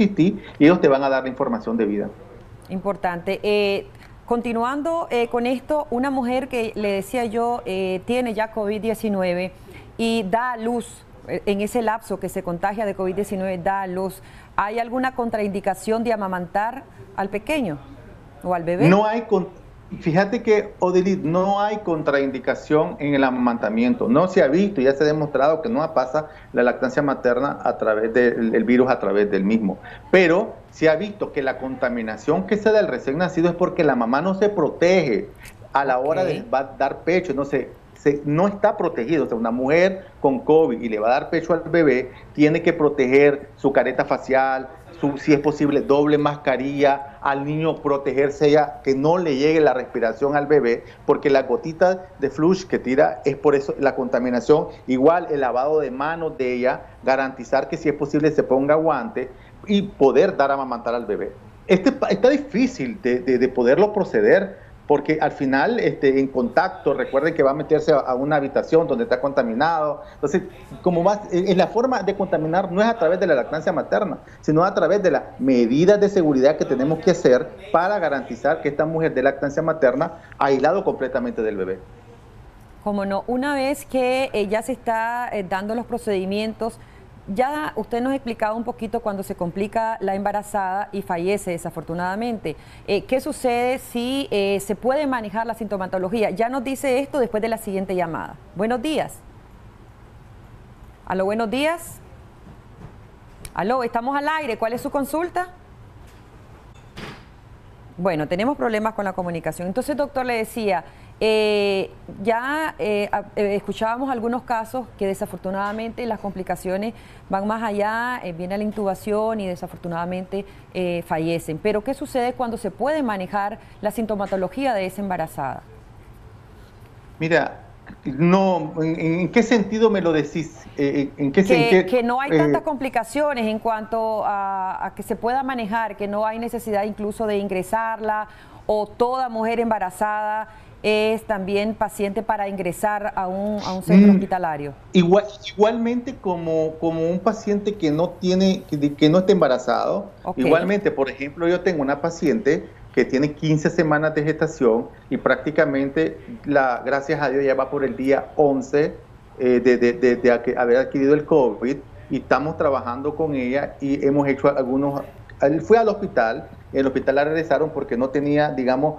y ellos te van a dar la información debida. Importante. Continuando con esto, una mujer que le decía yo tiene ya COVID-19 y da a luz, en ese lapso que se contagia de COVID-19, da a luz, ¿hay alguna contraindicación de amamantar al pequeño o al bebé? No hay, fíjate que, Odelit, no hay contraindicación en el amamantamiento. No se ha visto, ya se ha demostrado que no pasa la lactancia materna a través del virus, a través del mismo. Pero se ha visto que la contaminación que se da del recién nacido es porque la mamá no se protege a la hora de dar pecho, no está protegido. O sea, una mujer con COVID y le va a dar pecho al bebé, tiene que proteger su careta facial, si es posible, doble mascarilla, al niño protegerse ya, que no le llegue la respiración al bebé, porque la gotita de flush que tira es por eso la contaminación, igual el lavado de manos de ella, garantizar que si es posible se ponga guante y poder dar a amamantar al bebé. Está difícil de poderlo proceder, porque al final en contacto, recuerden que va a meterse a una habitación donde está contaminado. Entonces, como más, la forma de contaminar no es a través de la lactancia materna, sino a través de las medidas de seguridad que tenemos que hacer para garantizar que esta mujer de lactancia materna ha aislado completamente del bebé. Como no, una vez que ya se está dando los procedimientos, ya usted nos ha explicado un poquito cuando se complica la embarazada y fallece desafortunadamente. ¿Qué sucede si se puede manejar la sintomatología? Ya nos dice esto después de la siguiente llamada. Buenos días. Aló, buenos días. Aló, estamos al aire. ¿Cuál es su consulta? Bueno, tenemos problemas con la comunicación. Entonces, doctor, le decía, escuchábamos algunos casos que desafortunadamente las complicaciones van más allá, viene la intubación y desafortunadamente fallecen. Pero ¿qué sucede cuando se puede manejar la sintomatología de esa embarazada? Mira, no, ¿en qué sentido me lo decís? Que no hay tantas complicaciones en cuanto a que se pueda manejar, que no hay necesidad incluso de ingresarla, o toda mujer embarazada es también paciente para ingresar a un centro hospitalario. Igualmente como un paciente que no está embarazado. Okay. Igualmente, por ejemplo, yo tengo una paciente que tiene 15 semanas de gestación y prácticamente, gracias a Dios, ya va por el día 11 de haber adquirido el COVID, y estamos trabajando con ella y hemos hecho algunos... Fue al hospital, en el hospital la regresaron porque no tenía, digamos,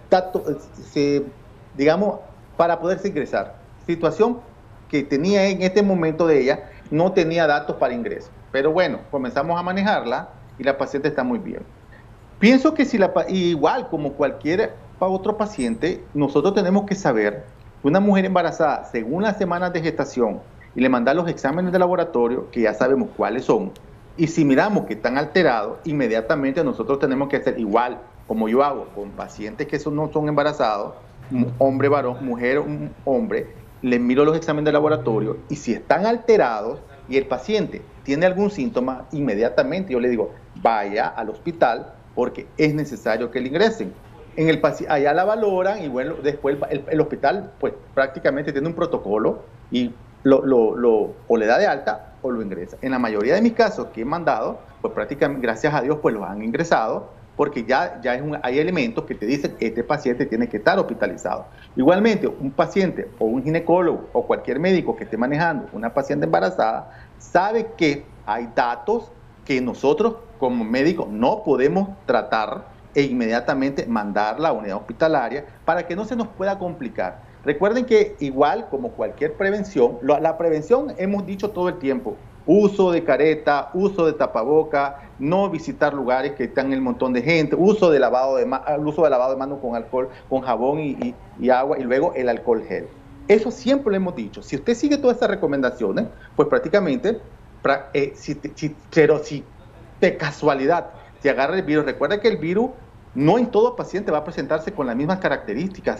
para poderse ingresar. Situación que tenía en este momento de ella, no tenía datos para ingreso. Pero bueno, comenzamos a manejarla y la paciente está muy bien. Pienso que igual como cualquier otro paciente, nosotros tenemos que saber que una mujer embarazada, según las semanas de gestación, y le mandar los exámenes de laboratorio, que ya sabemos cuáles son, y si miramos que están alterados, inmediatamente nosotros tenemos que hacer igual, como yo hago con pacientes que no son embarazados, hombre, varón, mujer, hombre, les miro los exámenes de laboratorio, y si están alterados y el paciente tiene algún síntoma, inmediatamente yo le digo, vaya al hospital porque es necesario que le ingresen. Allá la valoran y bueno, después el hospital pues prácticamente tiene un protocolo y o le da de alta o lo ingresa. En la mayoría de mis casos que he mandado, pues prácticamente, gracias a Dios, pues los han ingresado, porque hay elementos que te dicen que este paciente tiene que estar hospitalizado. Igualmente, un paciente o un ginecólogo o cualquier médico que esté manejando una paciente embarazada, sabe que hay datos que nosotros como médicos no podemos tratar e inmediatamente mandarla a unidad hospitalaria para que no se nos pueda complicar. Recuerden que igual como cualquier prevención, la prevención hemos dicho todo el tiempo, uso de careta, uso de tapaboca, no visitar lugares que están el montón de gente, uso de lavado de manos con alcohol, con jabón y agua, y luego el alcohol gel. Eso siempre lo hemos dicho. Si usted sigue todas estas recomendaciones, pues prácticamente, pero si de casualidad se agarra el virus, recuerda que el virus no en todo paciente va a presentarse con las mismas características.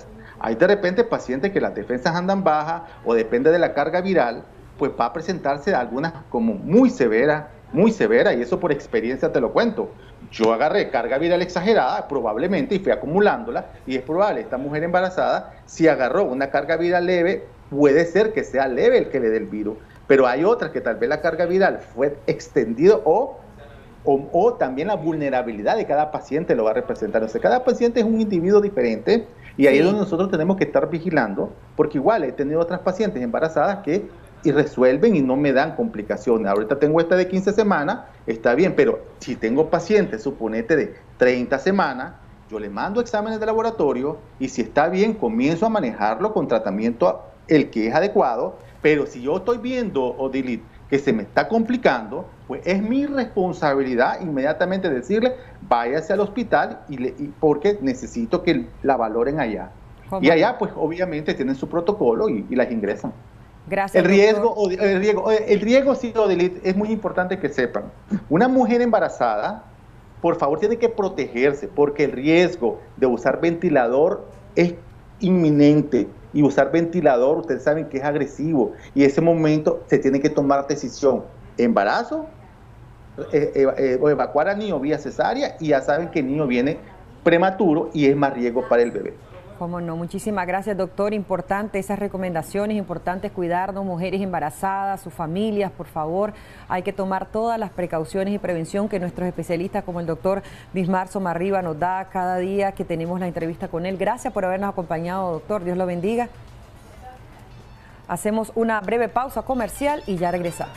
Hay de repente pacientes que las defensas andan bajas o depende de la carga viral, pues va a presentarse algunas como muy severa, y eso por experiencia te lo cuento. Yo agarré carga viral exagerada, probablemente, y fui acumulándola, y es probable, esta mujer embarazada, si agarró una carga viral leve, puede ser que sea leve el que le dé el virus, pero hay otras que tal vez la carga viral fue extendida o también la vulnerabilidad de cada paciente lo va a representar. O sea, cada paciente es un individuo diferente, y ahí es donde nosotros tenemos que estar vigilando, porque igual he tenido otras pacientes embarazadas que resuelven y no me dan complicaciones. Ahorita tengo esta de 15 semanas, está bien, pero si tengo pacientes, suponete de 30 semanas, yo le mando exámenes de laboratorio y si está bien, comienzo a manejarlo con tratamiento el que es adecuado, pero si yo estoy viendo, Odilit, que se me está complicando, pues es mi responsabilidad inmediatamente decirle, váyase al hospital porque necesito que la valoren allá. Y allá, pues obviamente tienen su protocolo y las ingresan. Gracias. El riesgo, sí, Odilit, es muy importante que sepan. Una mujer embarazada, por favor, tiene que protegerse porque el riesgo de usar ventilador es inminente. Y usar ventilador, ustedes saben que es agresivo. Y en ese momento se tiene que tomar decisión. Embarazo, o evacuar al niño vía cesárea, y ya saben que el niño viene prematuro y es más riesgo para el bebé. Cómo no, muchísimas gracias, doctor. Importante esas recomendaciones, importante cuidarnos, mujeres embarazadas, sus familias, por favor. Hay que tomar todas las precauciones y prevención que nuestros especialistas, como el doctor Bismar Somarriba, nos da cada día que tenemos la entrevista con él. Gracias por habernos acompañado, doctor. Dios lo bendiga. Hacemos una breve pausa comercial y ya regresamos.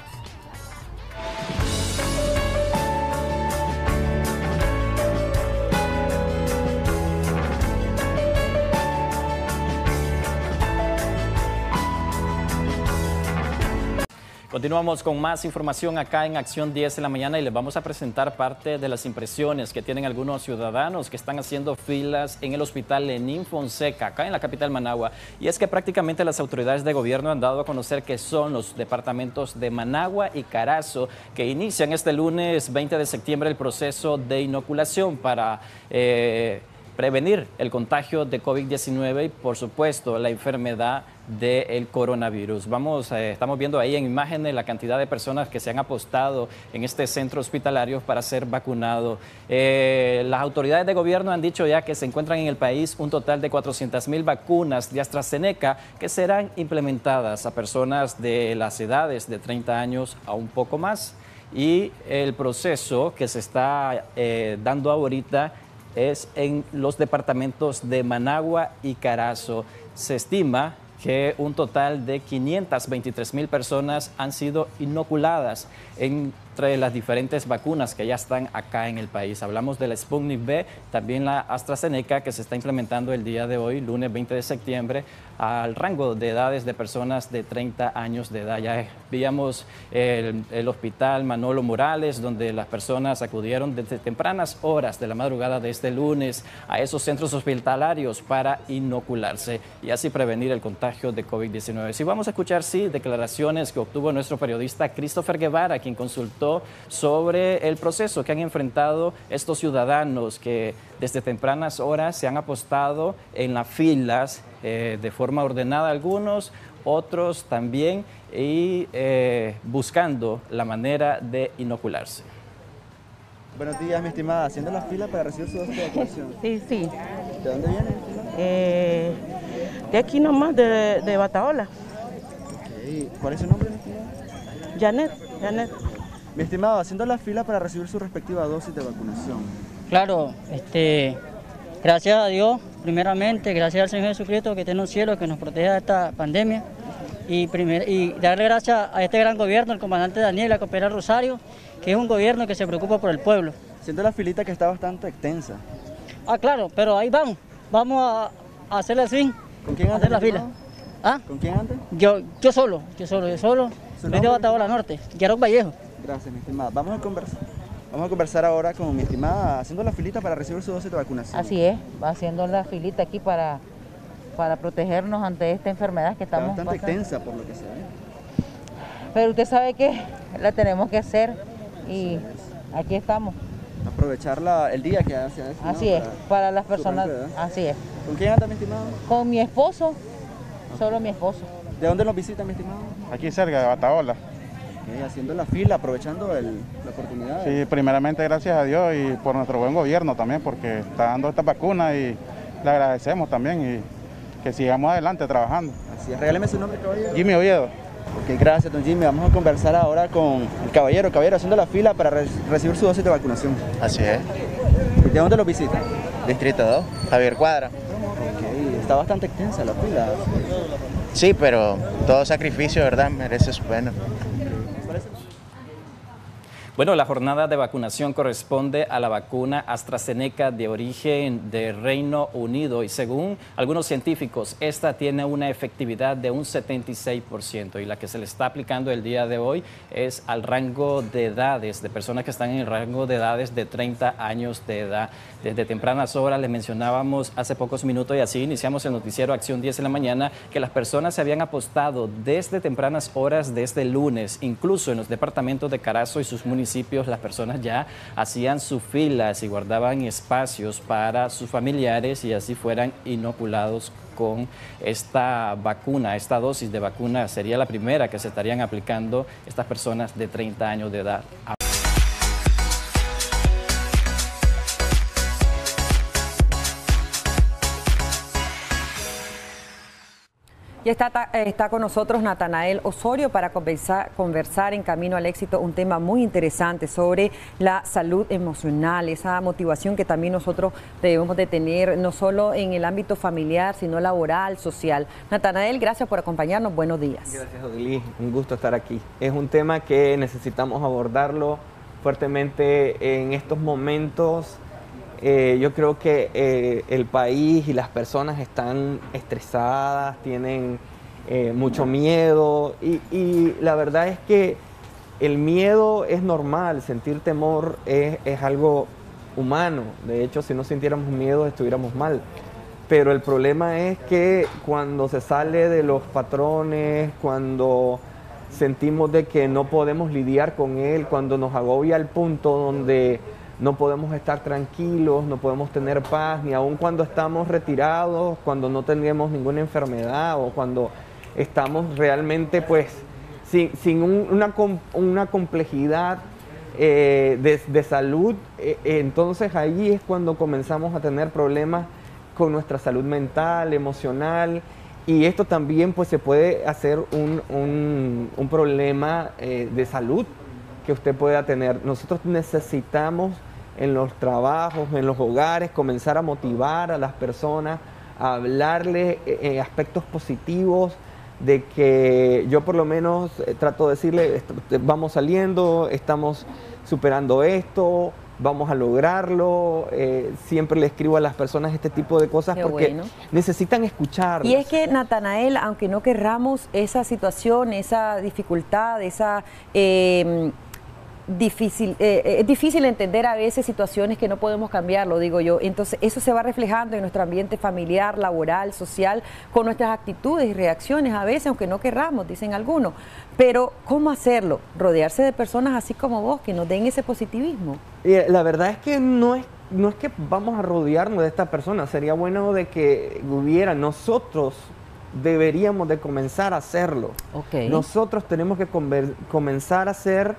Continuamos con más información acá en Acción 10 de la mañana y les vamos a presentar parte de las impresiones que tienen algunos ciudadanos que están haciendo filas en el hospital Lenín Fonseca, acá en la capital Managua. Y es que prácticamente las autoridades de gobierno han dado a conocer que son los departamentos de Managua y Carazo que inician este lunes 20 de septiembre el proceso de inoculación para prevenir el contagio de COVID-19 y, por supuesto, la enfermedad del coronavirus. Estamos viendo ahí en imágenes la cantidad de personas que se han apostado en este centro hospitalario para ser vacunados. Las autoridades de gobierno han dicho ya que se encuentran en el país un total de 400,000 vacunas de AstraZeneca que serán implementadas a personas de las edades de 30 años a un poco más. Y el proceso que se está dando ahorita es en los departamentos de Managua y Carazo. Se estima que un total de 523,000 personas han sido inoculadas entre las diferentes vacunas que ya están acá en el país. Hablamos de la Sputnik V, también la AstraZeneca, que se está implementando el día de hoy, lunes 20 de septiembre, al rango de edades de personas de 30 años de edad. Ya veíamos el hospital Manolo Morales, donde las personas acudieron desde tempranas horas de la madrugada de este lunes a esos centros hospitalarios para inocularse y así prevenir el contagio de COVID-19. Sí, vamos a escuchar, declaraciones que obtuvo nuestro periodista Christopher Guevara, quien consultó sobre el proceso que han enfrentado estos ciudadanos que desde tempranas horas se han apostado en las filas de forma ordenada algunos, otros también, y buscando la manera de inocularse. Buenos días, mi estimada. ¿Haciendo la fila para recibir su dosis de vacunación? Sí. ¿De dónde viene? De aquí nomás, de Bataola. Okay. ¿Cuál es su nombre, mi estimada? Janet. Mi estimado, haciendo la fila para recibir su respectiva dosis de vacunación. Claro, gracias a Dios, primeramente, gracias al Señor Jesucristo que está en el cielo, que nos proteja de esta pandemia. Y darle gracias a este gran gobierno, el comandante Daniel, a Cooperar Rosario, que es un gobierno que se preocupa por el pueblo. Siento la filita que está bastante extensa. Ah, claro, pero ahí vamos a hacerle así. ¿Con quién anda la fila? ¿Ah? ¿Con quién anda? Yo solo. Soy de Bataola Norte, Guerrero Vallejo. Gracias, mi estimada. Vamos a conversar ahora con mi estimada, haciendo la filita para recibir su dosis de vacunación. Así es, va haciendo la filita aquí para protegernos ante esta enfermedad que estamos bastante pasando. extensa por lo que se ve. Pero usted sabe que la tenemos que hacer y aquí estamos. Aprovechar el día que hace. Así es, para las personas, así es. ¿Con quién anda, mi estimado? Con mi esposo, solo mi esposo. ¿De dónde nos visita, mi estimado? Aquí cerca de Bataola. Haciendo la fila, aprovechando la oportunidad. Sí, primeramente gracias a Dios y por nuestro buen gobierno también, porque está dando esta vacuna y le agradecemos también y que sigamos adelante trabajando. Así es, regáleme su nombre, caballero. Jimmy Oviedo. Ok, gracias, don Jimmy. Vamos a conversar ahora con el caballero. Caballero, haciendo la fila para recibir su dosis de vacunación. Así es. ¿De dónde lo visita? Distrito 2, Javier Cuadra. Ok, está bastante extensa la fila. Sí, pero todo sacrificio, ¿verdad? Merece su pena. Bueno, la jornada de vacunación corresponde a la vacuna AstraZeneca de origen de Reino Unido y según algunos científicos, esta tiene una efectividad de un 76% y la que se le está aplicando el día de hoy es al rango de edades, de personas que están en el rango de edades de 30 años de edad. Desde tempranas horas les mencionábamos hace pocos minutos y así iniciamos el noticiero Acción 10 en la mañana que las personas se habían apostado desde tempranas horas desde el lunes, incluso en los departamentos de Carazo y sus municipios, las personas ya hacían sus filas y guardaban espacios para sus familiares y así fueran inoculados con esta vacuna, esta dosis de vacuna sería la primera que se estarían aplicando estas personas de 30 años de edad. Y está con nosotros Natanael Osorio para conversar en Camino al Éxito un tema muy interesante sobre la salud emocional, esa motivación que también nosotros debemos de tener, no solo en el ámbito familiar, sino laboral, social. Natanael, gracias por acompañarnos, buenos días. Gracias, Odilí, un gusto estar aquí. Es un tema que necesitamos abordarlo fuertemente en estos momentos. Yo creo que el país y las personas están estresadas, tienen mucho miedo y la verdad es que el miedo es normal, sentir temor es algo humano. De hecho, si no sintiéramos miedo estuviéramos mal. Pero el problema es que cuando se sale de los patrones, cuando sentimos de que no podemos lidiar con él, cuando nos agobia al punto donde no podemos estar tranquilos, no podemos tener paz, ni aun cuando estamos retirados, cuando no tenemos ninguna enfermedad o cuando estamos realmente pues sin una complejidad de salud, entonces allí es cuando comenzamos a tener problemas con nuestra salud mental, emocional, y esto también pues se puede hacer un problema de salud que usted pueda tener. Nosotros necesitamos en los trabajos, en los hogares, comenzar a motivar a las personas, a hablarles aspectos positivos, de que yo por lo menos trato de decirle, vamos saliendo, estamos superando esto, vamos a lograrlo. Siempre le escribo a las personas este tipo de cosas porque necesitan escuchar. Y es que, Natanael, aunque no querramos esa situación, esa dificultad, esa es difícil entender a veces situaciones que no podemos cambiar, lo digo yo. Entonces eso se va reflejando en nuestro ambiente familiar, laboral, social, con nuestras actitudes y reacciones a veces, aunque no querramos, dicen algunos. Pero ¿cómo hacerlo? Rodearse de personas así como vos, que nos den ese positivismo. La verdad es que no es que vamos a rodearnos de esta persona, sería bueno de que nosotros deberíamos de comenzar a hacerlo. Nosotros tenemos que comenzar a hacer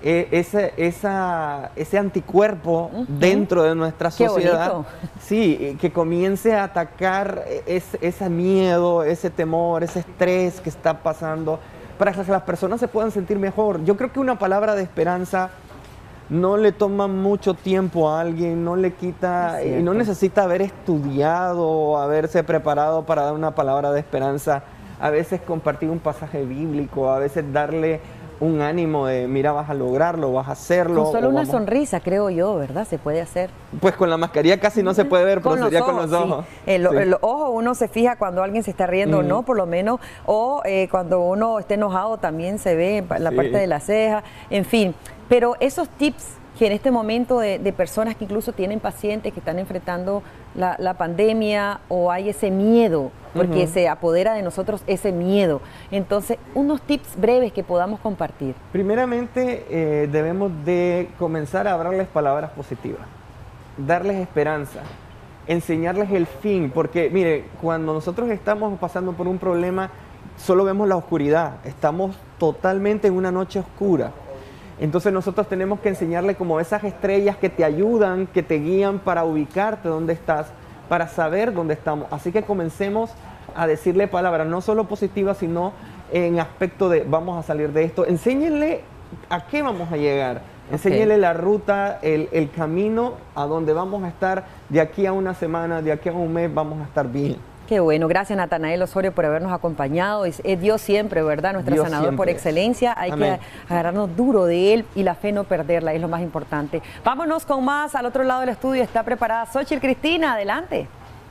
ese anticuerpo dentro de nuestra sociedad. Sí, que comience a atacar ese miedo, ese temor, ese estrés que está pasando, para que las personas se puedan sentir mejor. Yo creo que una palabra de esperanza no le toma mucho tiempo a alguien, no le quita, y no necesita haber estudiado o haberse preparado para dar una palabra de esperanza. A veces compartir un pasaje bíblico, a veces darle un ánimo de, mira, vas a lograrlo, vas a hacerlo. Con solo una sonrisa, creo yo, ¿verdad? Se puede hacer. Pues con la mascarilla casi no se puede ver, pero sería con los ojos. Sí. El ojo, uno se fija cuando alguien se está riendo o no, por lo menos, o cuando uno esté enojado también se ve en la parte de la ceja, en fin. Pero esos tips que en este momento de personas que incluso tienen pacientes que están enfrentando la pandemia, o hay ese miedo, porque se apodera de nosotros ese miedo? Entonces, unos tips breves que podamos compartir. Primeramente, debemos de comenzar a hablarles palabras positivas, darles esperanza, enseñarles el fin, porque mire, cuando nosotros estamos pasando por un problema, solo vemos la oscuridad, estamos totalmente en una noche oscura. Entonces nosotros tenemos que enseñarle como esas estrellas que te ayudan, que te guían para ubicarte dónde estás, para saber dónde estamos. Así que comencemos a decirle palabras, no solo positivas, sino en aspecto de vamos a salir de esto. Enséñenle a qué vamos a llegar. Enséñenle la ruta, el camino a donde vamos a estar de aquí a una semana, de aquí a un mes, vamos a estar bien. Qué bueno, gracias Natanael Osorio por habernos acompañado. Es Dios siempre, ¿verdad? Nuestro Dios sanador siempre. por excelencia. Hay Amén. que agarrarnos duro de Él y la fe no perderla, es lo más importante. Vámonos con más. Al otro lado del estudio está preparada Xochitl Cristina. Adelante.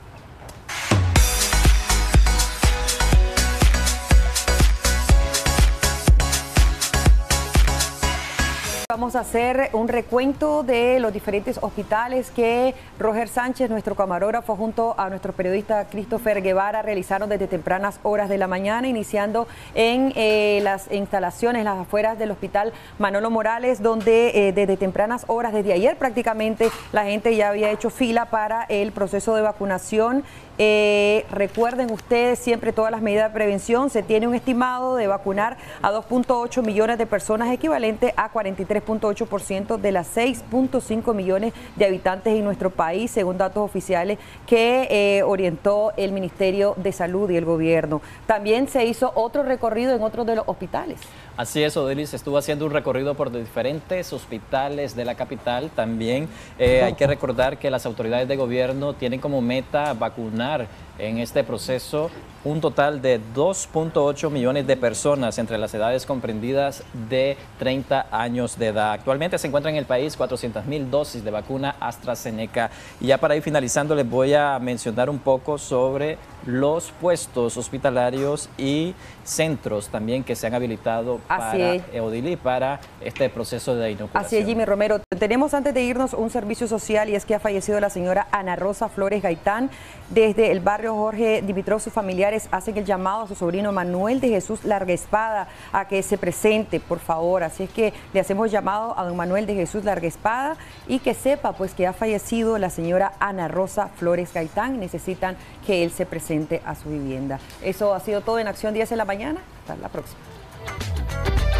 Vamos a hacer un recuento de los diferentes hospitales que Roger Sánchez, nuestro camarógrafo, junto a nuestro periodista Christopher Guevara, realizaron desde tempranas horas de la mañana, iniciando en las instalaciones, las afueras del hospital Manolo Morales, donde desde tempranas horas, desde ayer prácticamente, la gente ya había hecho fila para el proceso de vacunación. Recuerden ustedes siempre todas las medidas de prevención. Se tiene un estimado de vacunar a 2.8 millones de personas, equivalente a 43.8% de las 6.5 millones de habitantes en nuestro país, según datos oficiales que orientó el Ministerio de Salud y el gobierno. También se hizo otro recorrido en otros de los hospitales. Así es, Odelis, estuvo haciendo un recorrido por diferentes hospitales de la capital. También hay que recordar que las autoridades de gobierno tienen como meta vacunar en este proceso un total de 2.8 millones de personas entre las edades comprendidas de 30 años de edad. Actualmente se encuentran en el país 400,000 dosis de vacuna AstraZeneca. Y ya para ir finalizando, les voy a mencionar un poco sobre los puestos hospitalarios y centros también que se han habilitado para Odili, para este proceso de inoculación. Así es, Jimmy Romero. Tenemos antes de irnos un servicio social, y es que ha fallecido la señora Ana Rosa Flores Gaitán. Desde el barrio Jorge Dimitrov, sus familiares hacen el llamado a su sobrino Manuel de Jesús Larguespada a que se presente, por favor. Así es que le hacemos llamado a don Manuel de Jesús Larguespada y que sepa pues que ha fallecido la señora Ana Rosa Flores Gaitán. Necesitan que él se presente a su vivienda. Eso ha sido todo en Acción 10 en la mañana. Hasta la próxima.